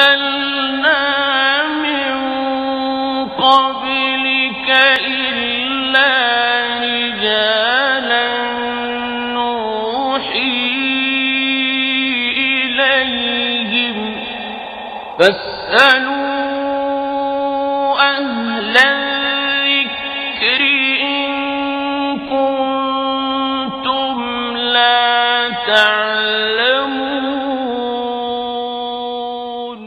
أرسلنا من قبلك إلا رجالا نوحي إليهم فاسألوا أهل الذكر إن كنتم لا تعلمون.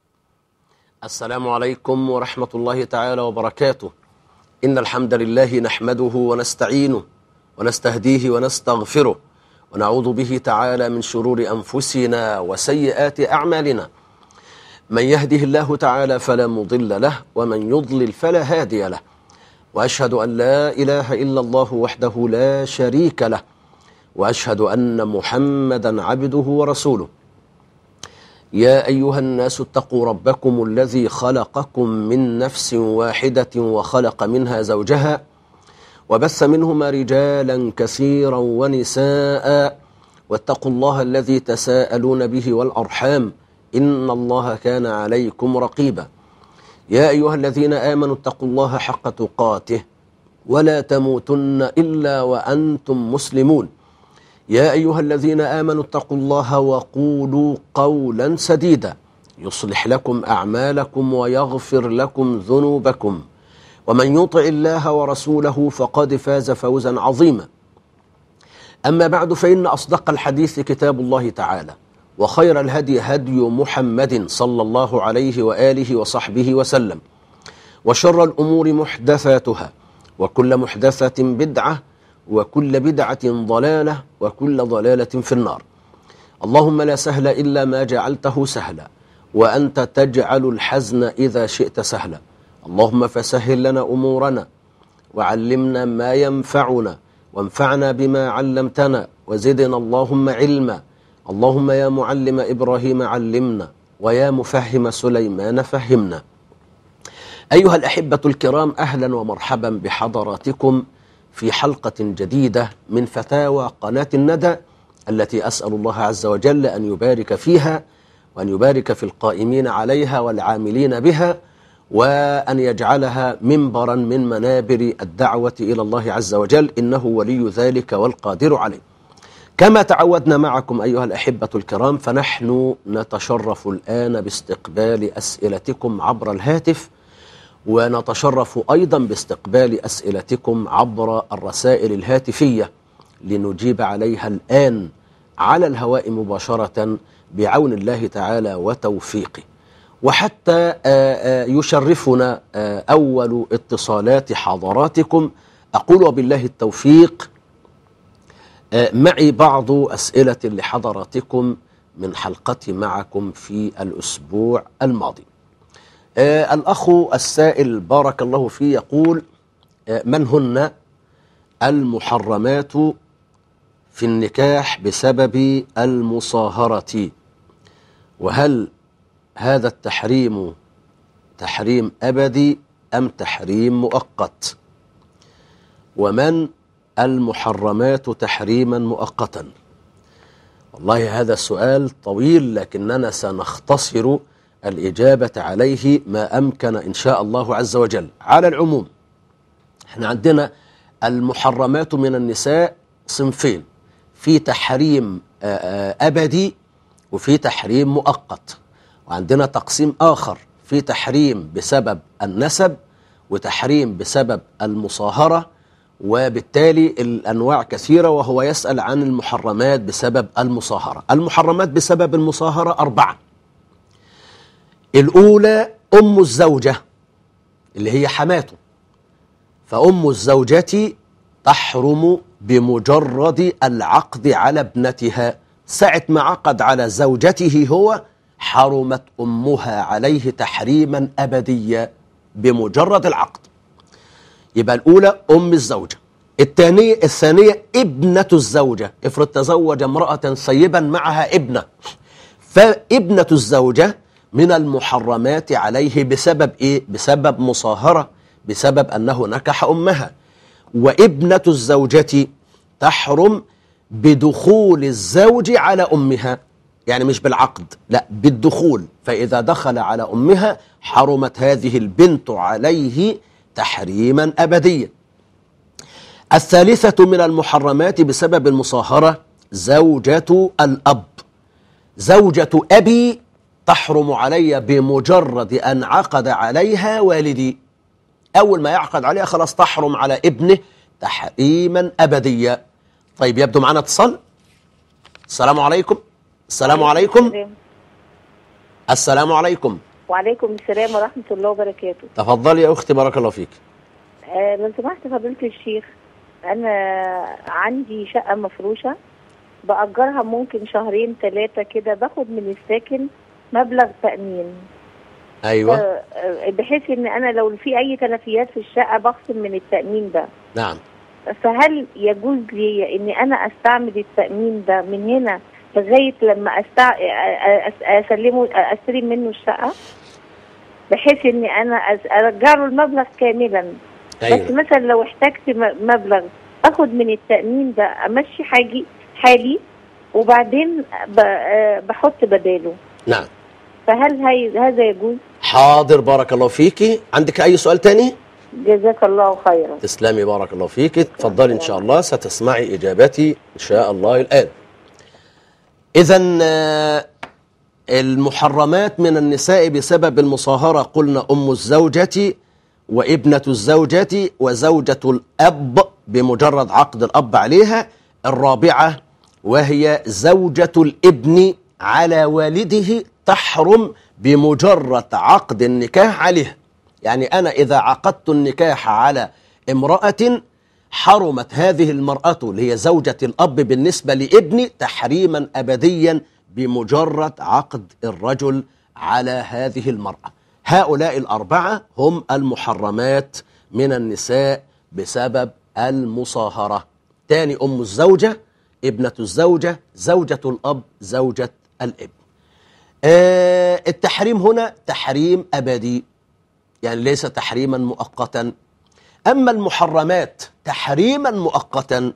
السلام عليكم ورحمة الله تعالى وبركاته. إن الحمد لله نحمده ونستعينه ونستهديه ونستغفره ونعوذ به تعالى من شرور أنفسنا وسيئات أعمالنا. من يهده الله تعالى فلا مضل له ومن يضلل فلا هادي له، وأشهد أن لا إله إلا الله وحده لا شريك له، وأشهد أن محمدا عبده ورسوله. يا أيها الناس اتقوا ربكم الذي خلقكم من نفس واحدة وخلق منها زوجها وبث منهما رجالا كثيرا ونساء، واتقوا الله الذي تساءلون به والأرحام إن الله كان عليكم رقيبا. يا أيها الذين آمنوا اتقوا الله حق تقاته ولا تموتن إلا وأنتم مسلمون. يا أيها الذين آمنوا اتقوا الله وقولوا قولا سديدا يصلح لكم أعمالكم ويغفر لكم ذنوبكم، ومن يطع الله ورسوله فقد فاز فوزا عظيما. أما بعد، فإن أصدق الحديث كتاب الله تعالى، وخير الهدي هدي محمد صلى الله عليه وآله وصحبه وسلم، وشر الأمور محدثاتها، وكل محدثة بدعة، وكل بدعة ضلالة، وكل ضلالة في النار. اللهم لا سهل إلا ما جعلته سهلا، وأنت تجعل الحزن إذا شئت سهلا. اللهم فسهل لنا أمورنا، وعلمنا ما ينفعنا، وانفعنا بما علمتنا، وزدنا اللهم علما. اللهم يا معلم إبراهيم علمنا، ويا مفهم سليمان فهمنا. أيها الأحبة الكرام، أهلا ومرحبا بحضراتكم في حلقة جديدة من فتاوى قناة الندى، التي أسأل الله عز وجل أن يبارك فيها، وأن يبارك في القائمين عليها والعاملين بها، وأن يجعلها منبرا من منابر الدعوة إلى الله عز وجل، إنه ولي ذلك والقادر عليه. كما تعودنا معكم أيها الأحبة الكرام، فنحن نتشرف الآن باستقبال أسئلتكم عبر الهاتف، ونتشرف أيضا باستقبال أسئلتكم عبر الرسائل الهاتفية لنجيب عليها الآن على الهواء مباشرة بعون الله تعالى وتوفيقه. وحتى يشرفنا أول اتصالات حضراتكم، أقول وبالله التوفيق، معي بعض أسئلة لحضراتكم من حلقتي معكم في الأسبوع الماضي. الأخ السائل بارك الله فيه يقول: من هن المحرمات في النكاح بسبب المصاهرة؟ وهل هذا التحريم تحريم أبدي أم تحريم مؤقت؟ ومن المحرمات تحريما مؤقتا؟ والله هذا السؤال طويل، لكننا سنختصر الإجابة عليه ما أمكن إن شاء الله عز وجل. على العموم، احنا عندنا المحرمات من النساء صنفين: في تحريم أبدي وفي تحريم مؤقت، وعندنا تقسيم آخر في تحريم بسبب النسب وتحريم بسبب المصاهرة، وبالتالي الأنواع كثيرة. وهو يسأل عن المحرمات بسبب المصاهرة. المحرمات بسبب المصاهرة 4. الأولى أم الزوجة اللي هي حماته، فأم الزوجة تحرم بمجرد العقد على ابنتها. ساعة ما عقد على زوجته هو، حرمت أمها عليه تحريما أبديا بمجرد العقد. يبقى الأولى أم الزوجة. الثانية ابنة الزوجة. افرض تزوج امرأة سيبا معها ابنة، فابنة الزوجة من المحرمات عليه بسبب إيه؟ بسبب مصاهرة، بسبب أنه نكح أمها. وابنة الزوجة تحرم بدخول الزوج على أمها، يعني مش بالعقد، لا بالدخول. فإذا دخل على أمها حرمت هذه البنت عليه تحريما أبديا. الثالثة من المحرمات بسبب المصاهرة زوجة الأب. زوجة أبي تحرم علي بمجرد أن عقد عليها والدي. أول ما يعقد عليها خلاص تحرم على ابنه تحريما أبديا. طيب يبدو معنا اتصال. السلام عليكم. السلام عليكم. السلام عليكم. وعليكم السلام ورحمة الله وبركاته. تفضلي يا أختي، بارك الله فيك. لو سمحت فضيلة الشيخ، أنا عندي شقة مفروشة بأجرها ممكن شهرين 3 كده، باخد من الساكن مبلغ تأمين. أيوة. بحيث إن أنا لو في أي تلفيات في الشقة بخصم من التأمين ده. نعم. فهل يجوز لي إن أنا أستعمل التأمين ده من هنا لغاية لما أسلمه أستلم منه الشقة، بحيث إن أنا أرجع له المبلغ كاملا؟ أيوة. بس مثلا لو احتجت مبلغ أخد من التأمين ده أمشي حالي وبعدين بحط بداله. نعم. فهل هذا يجوز؟ حاضر، بارك الله فيكي. عندك أي سؤال تاني؟ جزاك الله خيرا. تسلمي، بارك الله فيك. تفضلي إن شاء الله، ستسمعي إجابتي إن شاء الله الآن. إذن المحرمات من النساء بسبب المصاهرة قلنا أم الزوجة وابنة الزوجة وزوجة الأب بمجرد عقد الأب عليها. الرابعة وهي زوجة الابن على والده تحرم بمجرد عقد النكاح عليه. يعني أنا إذا عقدت النكاح على امرأة حرمت هذه المرأة اللي هي زوجة الأب بالنسبة لابني تحريما أبديا بمجرد عقد الرجل على هذه المرأة. هؤلاء الأربعة هم المحرمات من النساء بسبب المصاهرة. تاني: أم الزوجة، ابنة الزوجة، زوجة الأب، زوجة الابن. التحريم هنا تحريم أبدي، يعني ليس تحريما مؤقتا. أما المحرمات تحريما مؤقتا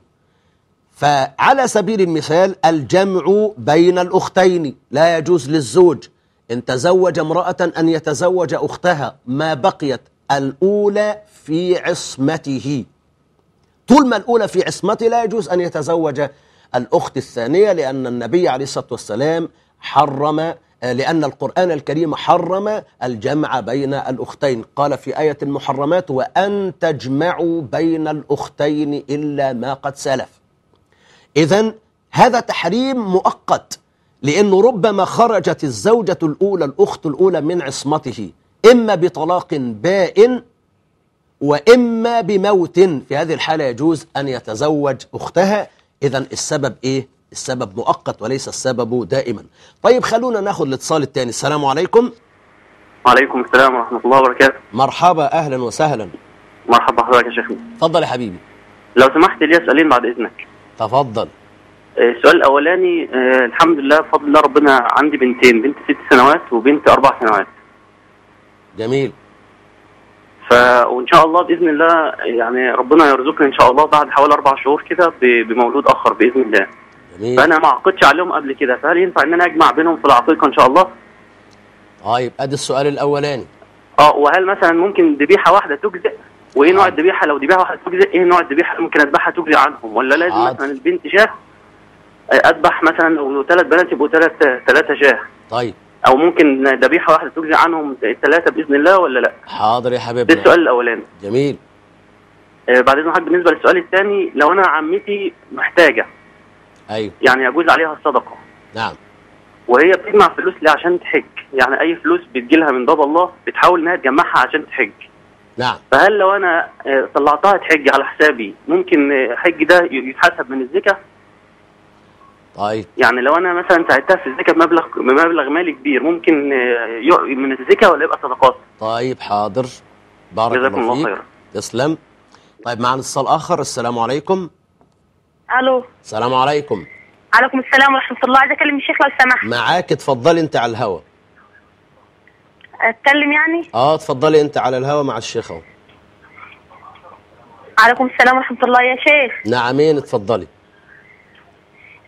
فعلى سبيل المثال الجمع بين الأختين. لا يجوز للزوج إن تزوج امرأة أن يتزوج أختها ما بقيت الأولى في عصمته. طول ما الأولى في عصمته لا يجوز أن يتزوج الأخت الثانية، لأن النبي عليه الصلاة والسلام حرم، لأن القرآن الكريم حرم الجمع بين الأختين. قال في آية المحرمات: وأن تجمعوا بين الأختين إلا ما قد سلف. إذن هذا تحريم مؤقت، لأنه ربما خرجت الزوجة الأولى الأخت الأولى من عصمته إما بطلاق بائن وإما بموت. في هذه الحالة يجوز أن يتزوج أختها. إذن السبب إيه؟ السبب مؤقت وليس السبب دائما. طيب خلونا ناخذ الاتصال الثاني. السلام عليكم. وعليكم السلام ورحمة الله وبركاته. مرحبا، أهلا وسهلا. مرحبا بحضرتك يا شيخنا. تفضل يا حبيبي. لو سمحت لي سؤالين بعد إذنك. تفضل. السؤال الأولاني، الحمد لله بفضل الله ربنا عندي بنتين، بنت 6 سنوات وبنت 4 سنوات. جميل. وإن شاء الله بإذن الله يعني ربنا يرزقنا إن شاء الله بعد حوالي 4 شهور كده بمولود آخر بإذن الله. جميل. فأنا ما عقدتش عليهم قبل كده، فهل ينفع إن أنا أجمع بينهم في العقيقة إن شاء الله؟ طيب أدي السؤال الأولاني. وهل مثلا ممكن ذبيحة واحدة تجزئ؟ وإيه نوع الذبيحة؟ لو ذبيحة واحدة تجزئ إيه نوع الذبيحة اللي ممكن أذبحها تجزئ عنهم؟ ولا لازم مثلا البنت شاه أذبح مثلا لو 3 بنات يبقوا 3 شاه؟ طيب. أو ممكن ذبيحة واحدة تجزئ عنهم 3 بإذن الله ولا لا؟ حاضر يا حبيبي. ده السؤال الأولاني. جميل. بعد إذن حضرتك بالنسبة للسؤال الثاني، لو أنا عمتي محتاجة، أيوه، يعني يجوز عليها الصدقة. نعم. وهي بتجمع فلوس ليه عشان تحج، يعني أي فلوس بتجيلها من باب الله بتحاول إنها تجمعها عشان تحج. نعم. فهل لو أنا طلعتها تحج على حسابي ممكن حج ده يتحسب من الزكاة؟ طيب. يعني لو أنا مثلا ساعدتها في الزكاة بمبلغ مالي كبير ممكن من الزكاة ولا يبقى صدقات؟ طيب حاضر، بارك الله فيك. خير. تسلم. طيب معنا اتصال آخر. السلام عليكم. ألو. السلام عليكم. عليكم السلام ورحمة الله. عايزة أكلم الشيخ لو سمحت. معاك، اتفضلي أنت على الهوا. أتكلم يعني؟ اتفضلي أنت على الهوا مع الشيخ أهو. عليكم السلام ورحمة الله يا شيخ. نعمين، اتفضلي.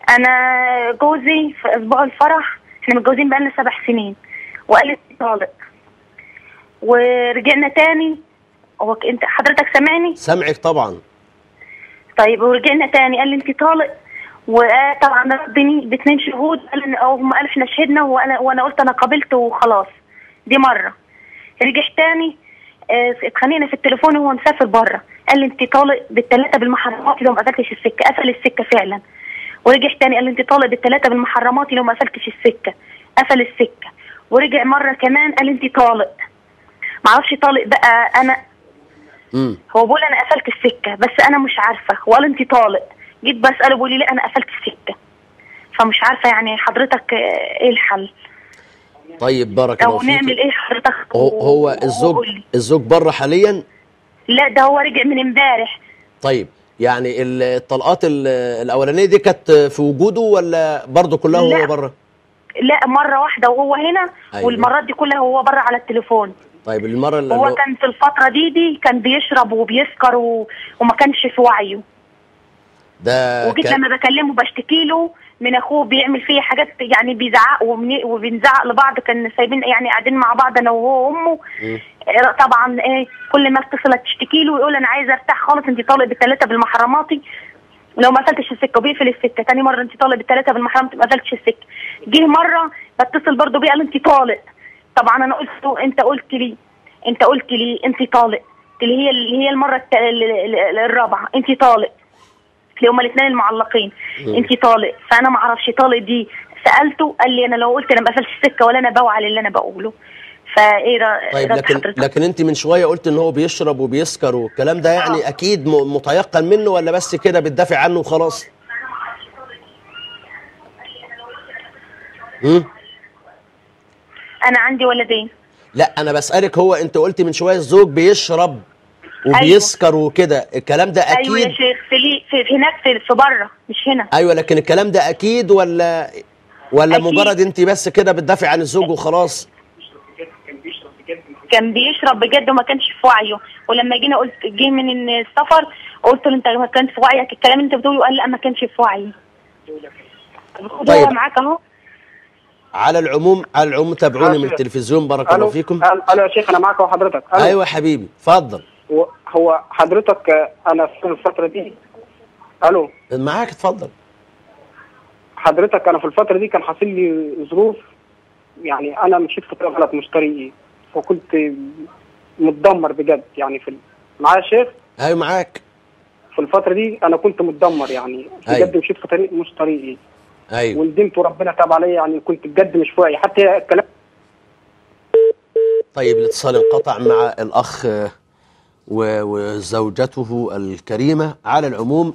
انا جوزي في اسبوع الفرح، احنا متجوزين بقالنا 7 سنين، وقال لي طالق، ورجعنا تاني. هو انت حضرتك سامعني؟ سامعك طبعا. طيب ورجعنا تاني قال لي انت طالق، وطبعا ردني ب2 شهود، قال هم قالوا احنا شهدنا، وانا قلت انا قبلت وخلاص. دي مره. رجع تاني اتخانقنا في التليفون وهو مسافر بره، قال لي انت طالق بال3 بالمحرمات لو ما قفلتش السكه. قفل السكه فعلا. ورجع تاني قال لي انت طالق بال3 بالمحرمات لو ما قفلتش السكه. قفل السكه. ورجع مره كمان قال لي انت طالق. ما اعرفش طالق بقى انا. هو بيقول انا قفلت السكه بس انا مش عارفه، وقال انت طالق. جيت بساله بيقول لي لا انا قفلت السكه. فمش عارفه يعني حضرتك ايه الحل؟ طيب بارك الله او فيك. نعمل ايه حضرتك؟ هو الزوج بره حاليا؟ لا ده هو رجع من امبارح. طيب يعني الطلقات الاولانيه دي كانت في وجوده ولا برضه كلها وهو بره؟ لا مره واحده وهو هنا. أيوة. والمرات دي كلها وهو بره على التليفون. طيب المره اللي هو كان في الفتره دي كان بيشرب وبيسكر وما كانش في وعيه. ده وجيت لما بكلمه بشتكي له من اخوه بيعمل فيه حاجات يعني بيزعق وبنزعق لبعض. كان سايبين يعني قاعدين مع بعض انا وهو وامه. طبعا ايه كل ما اتصل تشتكي له ويقول انا عايز ارتاح خالص، انت طالق ب3 بالمحرماتي لو ما قفلتش السكه، وبيقفل السكه. تاني مره انت طالق ب3 بالمحرماتي ما قفلتش السكه. جه مره بتصل برضه بيه قال انت طالق. طبعا انا قلت له انت قلت لي انت طالق. اللي هي المره الرابعه انت طالق. هما الاثنين المعلقين انت طالق. فانا ما اعرفش طالق دي. سالته قال لي انا لو قلت انا ما قفلتش السكه ولا انا بوعى اللي انا بقوله. فايه طيب لكن انت من شويه قلت ان هو بيشرب وبيسكر والكلام ده يعني اكيد متيقن منه ولا بس كده بتدافع عنه وخلاص؟ انا عندي ولدين. لا انا بسالك، هو انت قلت من شويه الزوج بيشرب وبيسكر. أيوة. وكده الكلام ده اكيد؟ ايوه يا شيخ في هناك في بره مش هنا. ايوه لكن الكلام ده اكيد ولا أكيد. مجرد انت بس كده بتدافع عن الزوج وخلاص؟ كان بيشرب بجد وما كانش في وعيه. ولما جينا قلت جه من السفر قلت له انت ما كانش في وعيك الكلام اللي انت بتقوله. قال لا ما كانش في وعيه. طيب هو معاك اهو. على العموم تابعوني من التلفزيون. بارك الله فيكم. الو يا شيخ انا معاك اهو حضرتك. ايوه حبيبي اتفضل. هو حضرتك انا في الفتره دي الو معاك اتفضل. حضرتك انا في الفتره دي كان حاصل لي ظروف، يعني انا مشيت في طريق غلط مش طريقي، وكنت متدمر بجد يعني معايا يا شيخ؟ ايوه معاك. في الفتره دي انا كنت متدمر يعني بجد. أيوة. مشيت في طريق مش طريقي. ايوه وندمت وربنا تاب عليا يعني. كنت بجد مش واعي حتى الكلام. طيب الاتصال انقطع مع الاخ وزوجته الكريمه. على العموم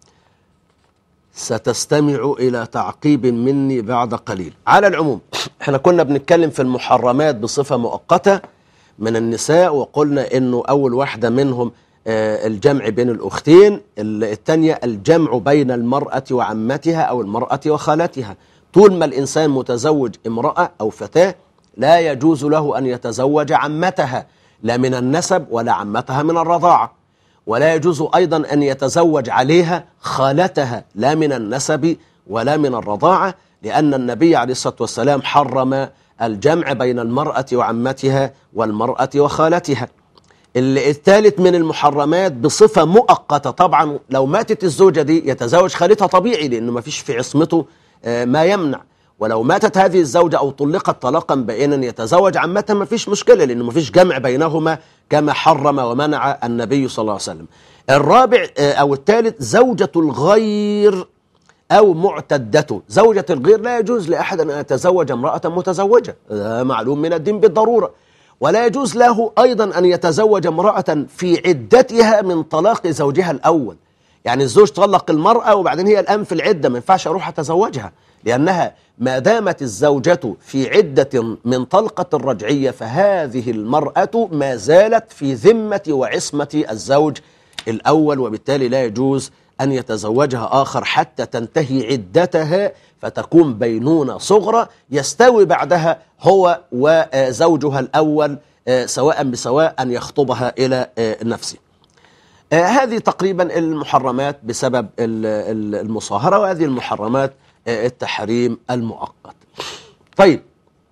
ستستمع إلى تعقيب مني بعد قليل. على العموم احنا كنا بنتكلم في المحرمات بصفة مؤقتة من النساء، وقلنا انه اول واحدة منهم الجمع بين الأختين، الثانية الجمع بين المرأة وعمتها أو المرأة وخالتها. طول ما الإنسان متزوج امرأة أو فتاة لا يجوز له أن يتزوج عمتها لا من النسب ولا عمتها من الرضاعة، ولا يجوز أيضا أن يتزوج عليها خالتها لا من النسب ولا من الرضاعة، لأن النبي عليه الصلاة والسلام حرم الجمع بين المرأة وعمتها والمرأة وخالتها. الثالث من المحرمات بصفة مؤقتة، طبعا لو ماتت الزوجة دي يتزوج خالتها طبيعي لأنه ما فيش في عصمته ما يمنع، ولو ماتت هذه الزوجة أو طلقت طلاقا بائنا يتزوج عمتها ما فيش مشكلة لأنه ما فيش جمع بينهما كما حرم ومنع النبي صلى الله عليه وسلم. الرابع أو الثالث زوجة الغير أو معتدته. زوجة الغير لا يجوز لأحد أن يتزوج امرأة متزوجة، معلوم من الدين بالضرورة، ولا يجوز له أيضا أن يتزوج امرأة في عدتها من طلاق زوجها الأول. يعني الزوج طلق المرأة وبعدين هي الآن في العدة، ما ينفعش أروح أتزوجها، لأنها ما دامت الزوجة في عدة من طلقة الرجعية فهذه المرأة ما زالت في ذمة وعصمة الزوج الأول، وبالتالي لا يجوز أن يتزوجها آخر حتى تنتهي عدتها فتكون بينونة صغرى يستوي بعدها هو وزوجها الأول سواء بسواء أن يخطبها إلى نفسه. هذه تقريبا المحرمات بسبب المصاهرة، وهذه المحرمات التحريم المؤقت. طيب،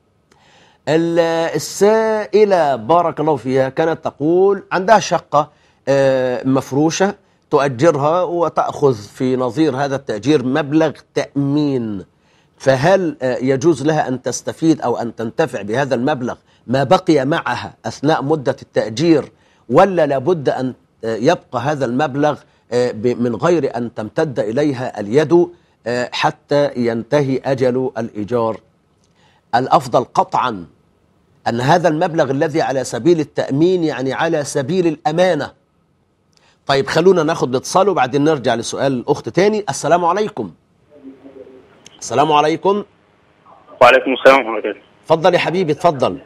السائلة بارك الله فيها كانت تقول عندها شقة مفروشة تؤجرها وتأخذ في نظير هذا التأجير مبلغ تأمين، فهل يجوز لها أن تستفيد أو أن تنتفع بهذا المبلغ ما بقي معها أثناء مدة التأجير، ولا لابد أن يبقى هذا المبلغ من غير أن تمتد إليها اليد حتى ينتهي أجل الإيجار؟ الأفضل قطعا أن هذا المبلغ الذي على سبيل التأمين يعني على سبيل الأمانة. طيب، خلونا ناخد الاتصال وبعدين نرجع لسؤال الأخت تاني. السلام عليكم. السلام عليكم. وعليكم السلام ورحمة الله. اتفضل يا حبيبي، اتفضل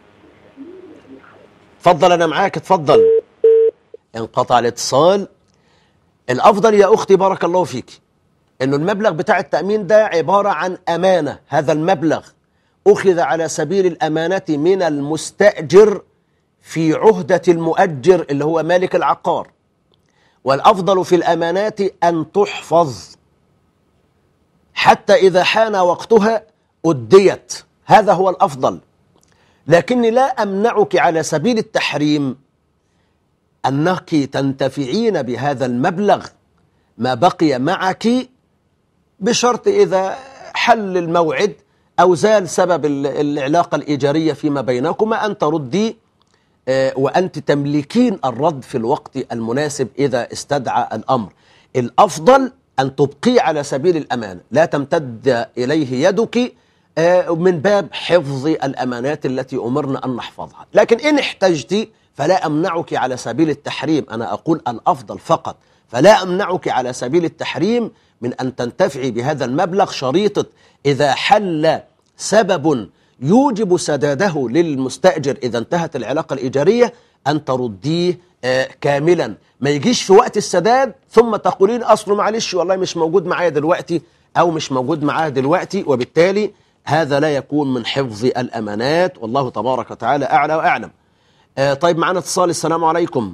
اتفضل، أنا معاك، اتفضل. انقطع الاتصال. الأفضل يا أختي بارك الله فيك إنه المبلغ بتاع التأمين ده عبارة عن أمانة. هذا المبلغ أخذ على سبيل الأمانة من المستأجر في عهدة المؤجر اللي هو مالك العقار، والأفضل في الأمانات أن تحفظ حتى إذا حان وقتها أديت، هذا هو الأفضل. لكني لا أمنعك على سبيل التحريم أنك تنتفعين بهذا المبلغ ما بقي معك، بشرط إذا حل الموعد أو زال سبب العلاقة الإيجارية فيما بينكما أن تردي وأنت تملكين الرد في الوقت المناسب إذا استدعى الأمر. الأفضل أن تبقي على سبيل الأمان، لا تمتد إليه يدك من باب حفظ الأمانات التي أمرنا أن نحفظها. لكن إن احتجت فلا أمنعك على سبيل التحريم، أنا أقول الأفضل فقط، فلا أمنعك على سبيل التحريم من أن تنتفعي بهذا المبلغ، شريطة إذا حل سبب يوجب سداده للمستأجر إذا انتهت العلاقة الإيجارية أن ترديه كاملا. ما يجيش في وقت السداد ثم تقولين أصله معلش والله مش موجود معايا دلوقتي أو مش موجود معايا دلوقتي، وبالتالي هذا لا يكون من حفظ الأمانات، والله تبارك وتعالى أعلى وأعلم. طيب، معنا اتصال. السلام عليكم.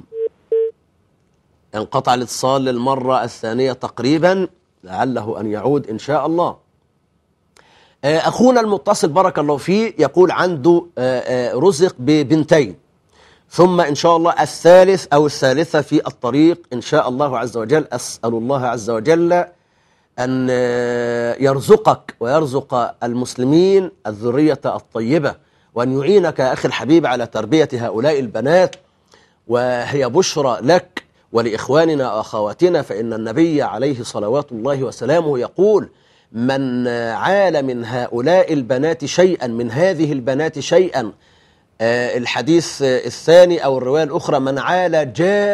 انقطع الاتصال للمرة الثانية تقريبا، لعله أن يعود إن شاء الله. أخونا المتصل بارك الله فيه يقول عنده رزق ببنتين، ثم إن شاء الله الثالث أو الثالثة في الطريق إن شاء الله عز وجل. أسأل الله عز وجل أن يرزقك ويرزق المسلمين الذرية الطيبة، وأن يعينك يا أخي الحبيب على تربية هؤلاء البنات، وهي بشرى لك ولإخواننا وأخواتنا، فإن النبي عليه صلوات الله وسلامه يقول: من عال من هؤلاء البنات شيئا، من هذه البنات شيئا، الحديث الثاني أو الرواية الأخرى: من عال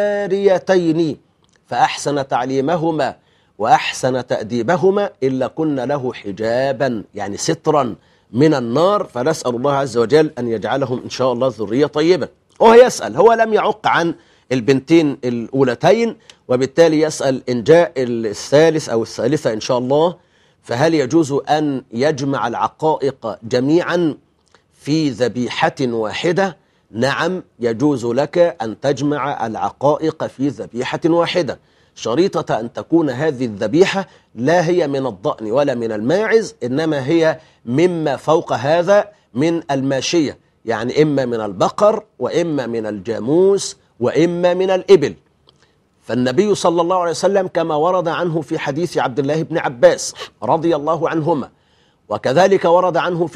جاريتين فأحسن تعليمهما وأحسن تأديبهما إلا كن له حجابا، يعني سترا من النار. فنسأل الله عز وجل أن يجعلهم إن شاء الله ذرية طيبة. وهو يسأل، هو لم يعق عن البنتين الأولتين، وبالتالي يسأل إن جاء الثالث أو الثالثة إن شاء الله فهل يجوز أن يجمع العقائق جميعا في ذبيحة واحدة؟ نعم، يجوز لك أن تجمع العقائق في ذبيحة واحدة، شريطة أن تكون هذه الذبيحة لا هي من الضأن ولا من الماعز، إنما هي مما فوق هذا من الماشية، يعني إما من البقر وإما من الجاموس وإما من الإبل. فالنبي صلى الله عليه وسلم كما ورد عنه في حديث عبد الله بن عباس رضي الله عنهما، وكذلك ورد عنه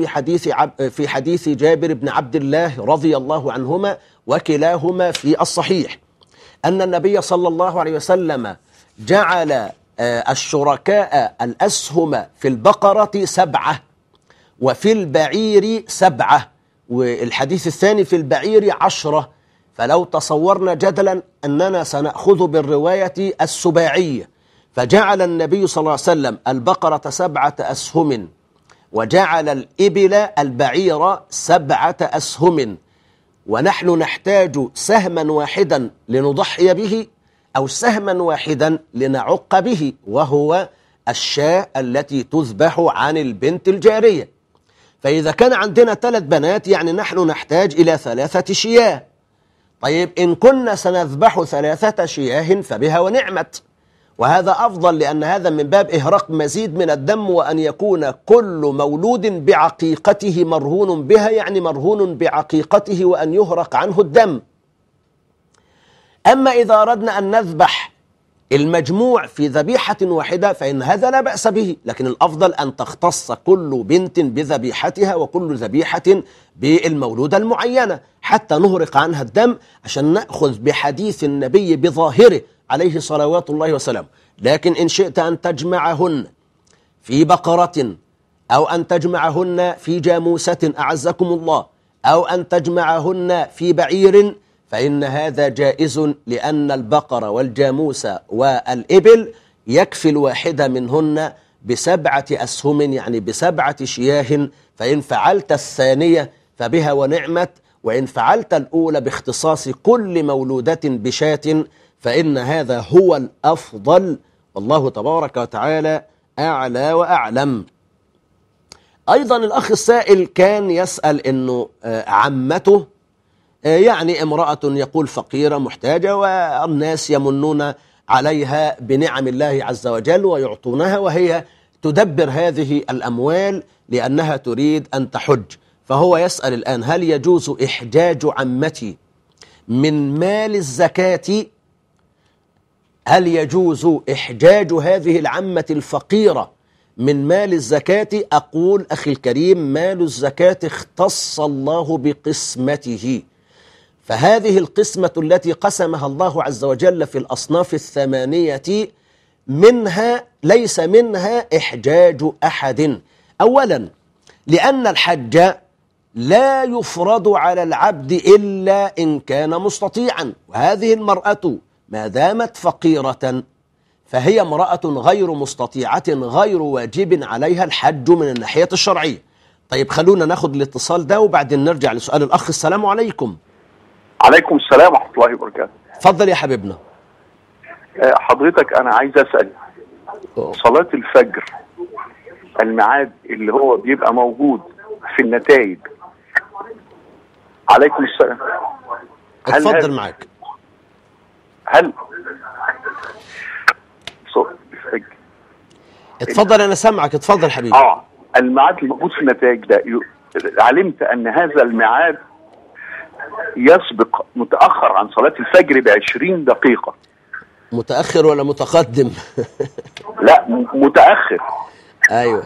في حديث جابر بن عبد الله رضي الله عنهما، وكلاهما في الصحيح، أن النبي صلى الله عليه وسلم جعل الشركاء الأسهم في البقرة 7 وفي البعير 7، والحديث الثاني في البعير 10. فلو تصورنا جدلا أننا سنأخذ بالرواية السباعية، فجعل النبي صلى الله عليه وسلم البقرة 7 أسهم وجعل الإبل البعير 7 أسهم، ونحن نحتاج سهما واحدا لنضحي به أو سهما واحدا لنعق به، وهو الشاة التي تذبح عن البنت الجارية. فإذا كان عندنا 3 بنات يعني نحن نحتاج إلى 3 شياه. طيب إن كنا سنذبح 3 شياه فبها ونعمت، وهذا أفضل، لأن هذا من باب إهراق مزيد من الدم، وأن يكون كل مولود بعقيقته مرهون بها، يعني مرهون بعقيقته، وأن يهرق عنه الدم. أما إذا أردنا أن نذبح المجموع في ذبيحة واحدة فإن هذا لا بأس به، لكن الأفضل أن تختص كل بنت بذبيحتها وكل ذبيحة بالمولودة المعينة حتى نهرق عنها الدم، عشان نأخذ بحديث النبي بظاهره عليه صلوات الله وسلامه. لكن إن شئت أن تجمعهن في بقرة، أو أن تجمعهن في جاموسة أعزكم الله، أو أن تجمعهن في بعير، فإن هذا جائز، لأن البقر والجاموس والإبل يكفي الواحدة منهن ب7 أسهم، يعني ب7 شياه، فإن فعلت الثانية فبها ونعمت، وإن فعلت الأولى باختصاص كل مولودة بشاة فإن هذا هو الأفضل، والله تبارك وتعالى أعلى وأعلم. أيضا الأخ السائل كان يسأل أنه عمته، يعني امرأة يقول فقيرة محتاجة، والناس يمنون عليها بنعم الله عز وجل ويعطونها، وهي تدبر هذه الأموال لأنها تريد أن تحج. فهو يسأل الآن: هل يجوز إحجاج عمتي من مال الزكاة؟ هل يجوز إحجاج هذه العمة الفقيرة من مال الزكاة؟ أقول أخي الكريم: مال الزكاة اختص الله بقسمته، فهذه القسمة التي قسمها الله عز وجل في الأصناف 8 منها ليس منها إحجاج أحد. أولا لأن الحج لا يفرض على العبد إلا إن كان مستطيعا، وهذه المرأة ما دامت فقيرة فهي امرأة غير مستطيعة، غير واجب عليها الحج من الناحية الشرعية. طيب خلونا ناخد الاتصال ده وبعدين نرجع لسؤال الأخ. السلام عليكم. عليكم السلام ورحمة الله وبركاته. اتفضل يا حبيبنا. حضرتك أنا عايز أسأل، صلاة الفجر الميعاد اللي هو بيبقى موجود في النتائج. عليكم السلام. اتفضل معاك. هل صلاة الفجر، اتفضل أنا سامعك، اتفضل حبيبي. الميعاد الموجود في النتائج ده، علمت أن هذا الميعاد يسبق متأخر عن صلاة الفجر ب20 دقيقة. متأخر ولا متقدم؟ لا متأخر. أيوة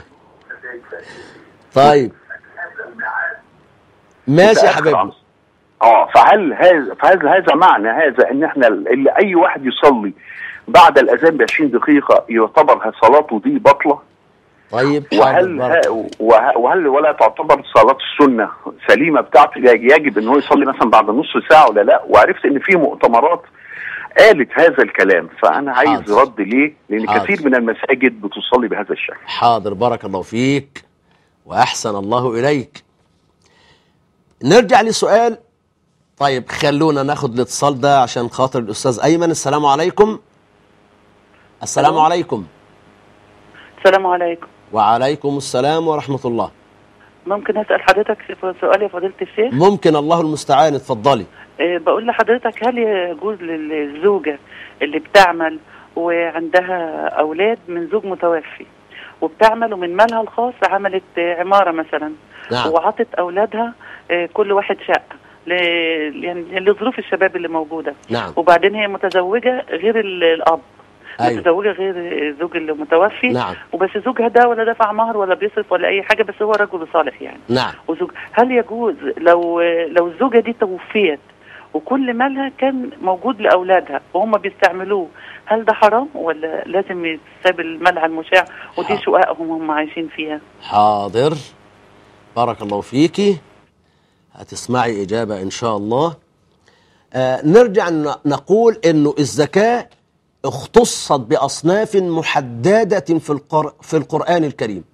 طيب ماشي يا حبيبي. فهل هذا معنى هذا ان احنا اللي اي واحد يصلي بعد الاذان ب20 دقيقة يعتبر صلاته دي بطلة؟ طيب وهل ولا تعتبر صلاة السنة سليمة بتاعته، يجب ان هو يصلي مثلا بعد نص ساعة ولا لا؟ وعرفت ان في مؤتمرات قالت هذا الكلام، فانا عايز رد ليه، لان كثير من المساجد بتصلي بهذا الشكل. حاضر، بارك الله فيك واحسن الله اليك. نرجع للسؤال. طيب خلونا ناخد الاتصال ده عشان خاطر الاستاذ ايمن. السلام عليكم. السلام عليكم. السلام عليكم. وعليكم السلام ورحمة الله. ممكن أسأل حضرتك سؤال يا فضيلة الشيخ؟ ممكن، الله المستعان، اتفضلي. بقول لحضرتك: هل يجوز للزوجة اللي بتعمل وعندها أولاد من زوج متوفي وبتعمل ومن مالها الخاص عملت عمارة مثلا، نعم، وعطت أولادها كل واحد شقة يعني لظروف الشباب اللي موجودة، نعم، وبعدين هي متزوجة غير الأب، أيوة، متزوجة غير الزوج اللي متوفي، نعم، وبس زوجها ده ولا دفع مهر ولا بيصرف ولا أي حاجة، بس هو رجل صالح يعني، نعم، وزوج. هل يجوز لو الزوجة دي توفيت وكل مالها كان موجود لأولادها وهم بيستعملوه، هل ده حرام ولا لازم يتساب المال على المشاع ودي شققهم هم عايشين فيها؟ حاضر، بارك الله فيكي، هتسمعي إجابة إن شاء الله. نرجع نقول إنه الزكاة اختصت بأصناف محددة في القرآن الكريم،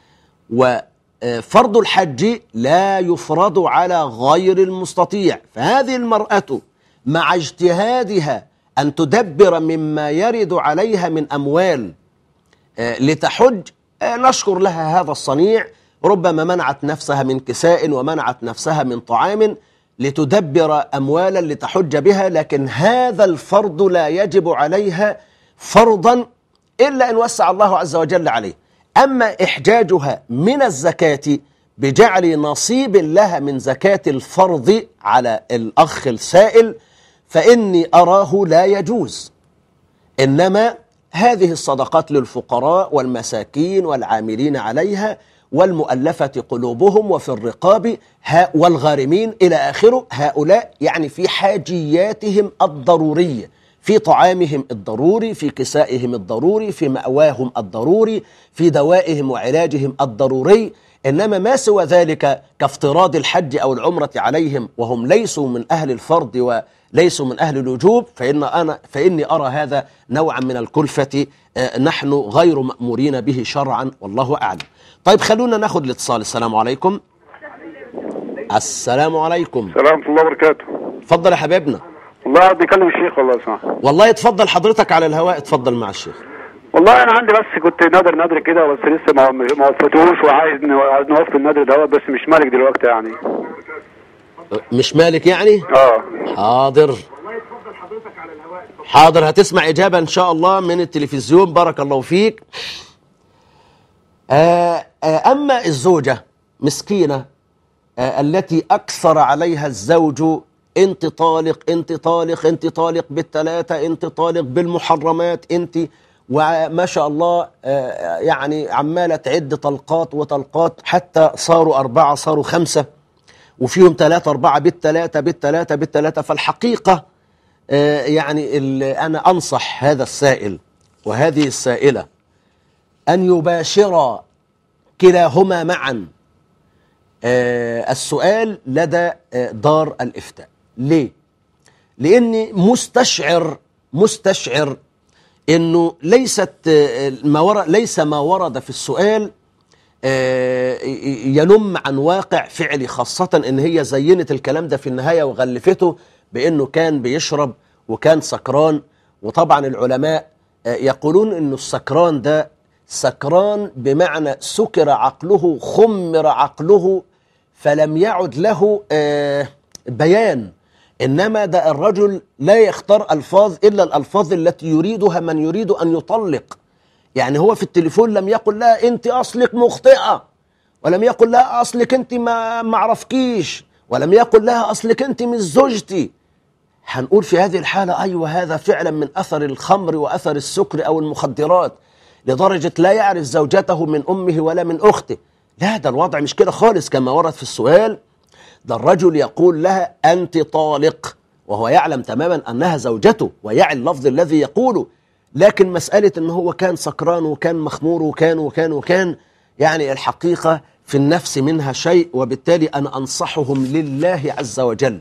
وفرض الحج لا يفرض على غير المستطيع. فهذه المرأة مع اجتهادها أن تدبر مما يرد عليها من أموال لتحج، نشكر لها هذا الصنيع. ربما منعت نفسها من كساء ومنعت نفسها من طعام، لتدبر أموالا لتحج بها، لكن هذا الفرض لا يجب عليها فرضا إلا أن وسع الله عز وجل عليه. أما إحجاجها من الزكاة بجعل نصيب لها من زكاة الفرض على الأخ السائل فإني أراه لا يجوز، إنما هذه الصدقات للفقراء والمساكين والعاملين عليها والمؤلفة قلوبهم وفي الرقاب والغارمين إلى آخره، هؤلاء يعني في حاجياتهم الضرورية، في طعامهم الضروري، في كسائهم الضروري، في مأواهم الضروري، في دوائهم وعلاجهم الضروري. إنما ما سوى ذلك كافتراض الحج أو العمرة عليهم وهم ليسوا من أهل الفرض وليسوا من أهل الوجوب، فإني أرى هذا نوعا من الكلفة نحن غير مأمورين به شرعا، والله أعلم. طيب خلونا ناخد الاتصال. السلام عليكم. السلام عليكم. السلام ورحمة الله وبركاته. اتفضل يا حبيبنا. والله بيكلم الشيخ والله اسمع. والله اتفضل حضرتك على الهواء، اتفضل مع الشيخ. والله انا عندي بس كنت نادر كده بس لسه ما وفيتوش وعايز نوفي النادر دوت بس مش مالك دلوقتي يعني. مش مالك يعني؟ حاضر. حاضر هتسمع إجابة إن شاء الله من التلفزيون. بارك الله فيك. أما الزوجة مسكينة التي أكثر عليها الزوج أنت طالق أنت طالق أنت طالق بالثلاثة أنت طالق بالمحرمات أنت، وما شاء الله يعني عمالة تعد طلقات وطلقات حتى صاروا 4 صاروا 5 وفيهم 3 4 بالثلاثة. فالحقيقة يعني أنا أنصح هذا السائل وهذه السائلة أن يباشر كلاهما معا السؤال لدى دار الإفتاء. ليه؟ لأني مستشعر إنه ليس ما ورد في السؤال ينم عن واقع فعلي، خاصة إن هي زينت الكلام ده في النهاية وغلفته بأنه كان بيشرب وكان سكران. وطبعا العلماء يقولون إنه السكران ده سكران بمعنى سكر عقله، خمر عقله، فلم يعد له بيان. إنما ده الرجل لا يختار ألفاظ إلا الألفاظ التي يريدها من يريد أن يطلق. يعني هو في التليفون لم يقل لها أنت أصلك مخطئة، ولم يقل لها أصلك أنت ما عرفكيش، ولم يقل لها أصلك أنت مش زوجتي. هنقول في هذه الحالة أيوة هذا فعلا من أثر الخمر وأثر السكر أو المخدرات، لدرجة لا يعرف زوجته من أمه ولا من أخته. لا، ده الوضع مش كده خالص كما ورد في السؤال. ده الرجل يقول لها أنت طالق وهو يعلم تماما أنها زوجته ويعي اللفظ الذي يقوله، لكن مسألة أنه هو كان سكران وكان مخمور وكان يعني الحقيقة في النفس منها شيء. وبالتالي أنا أنصحهم لله عز وجل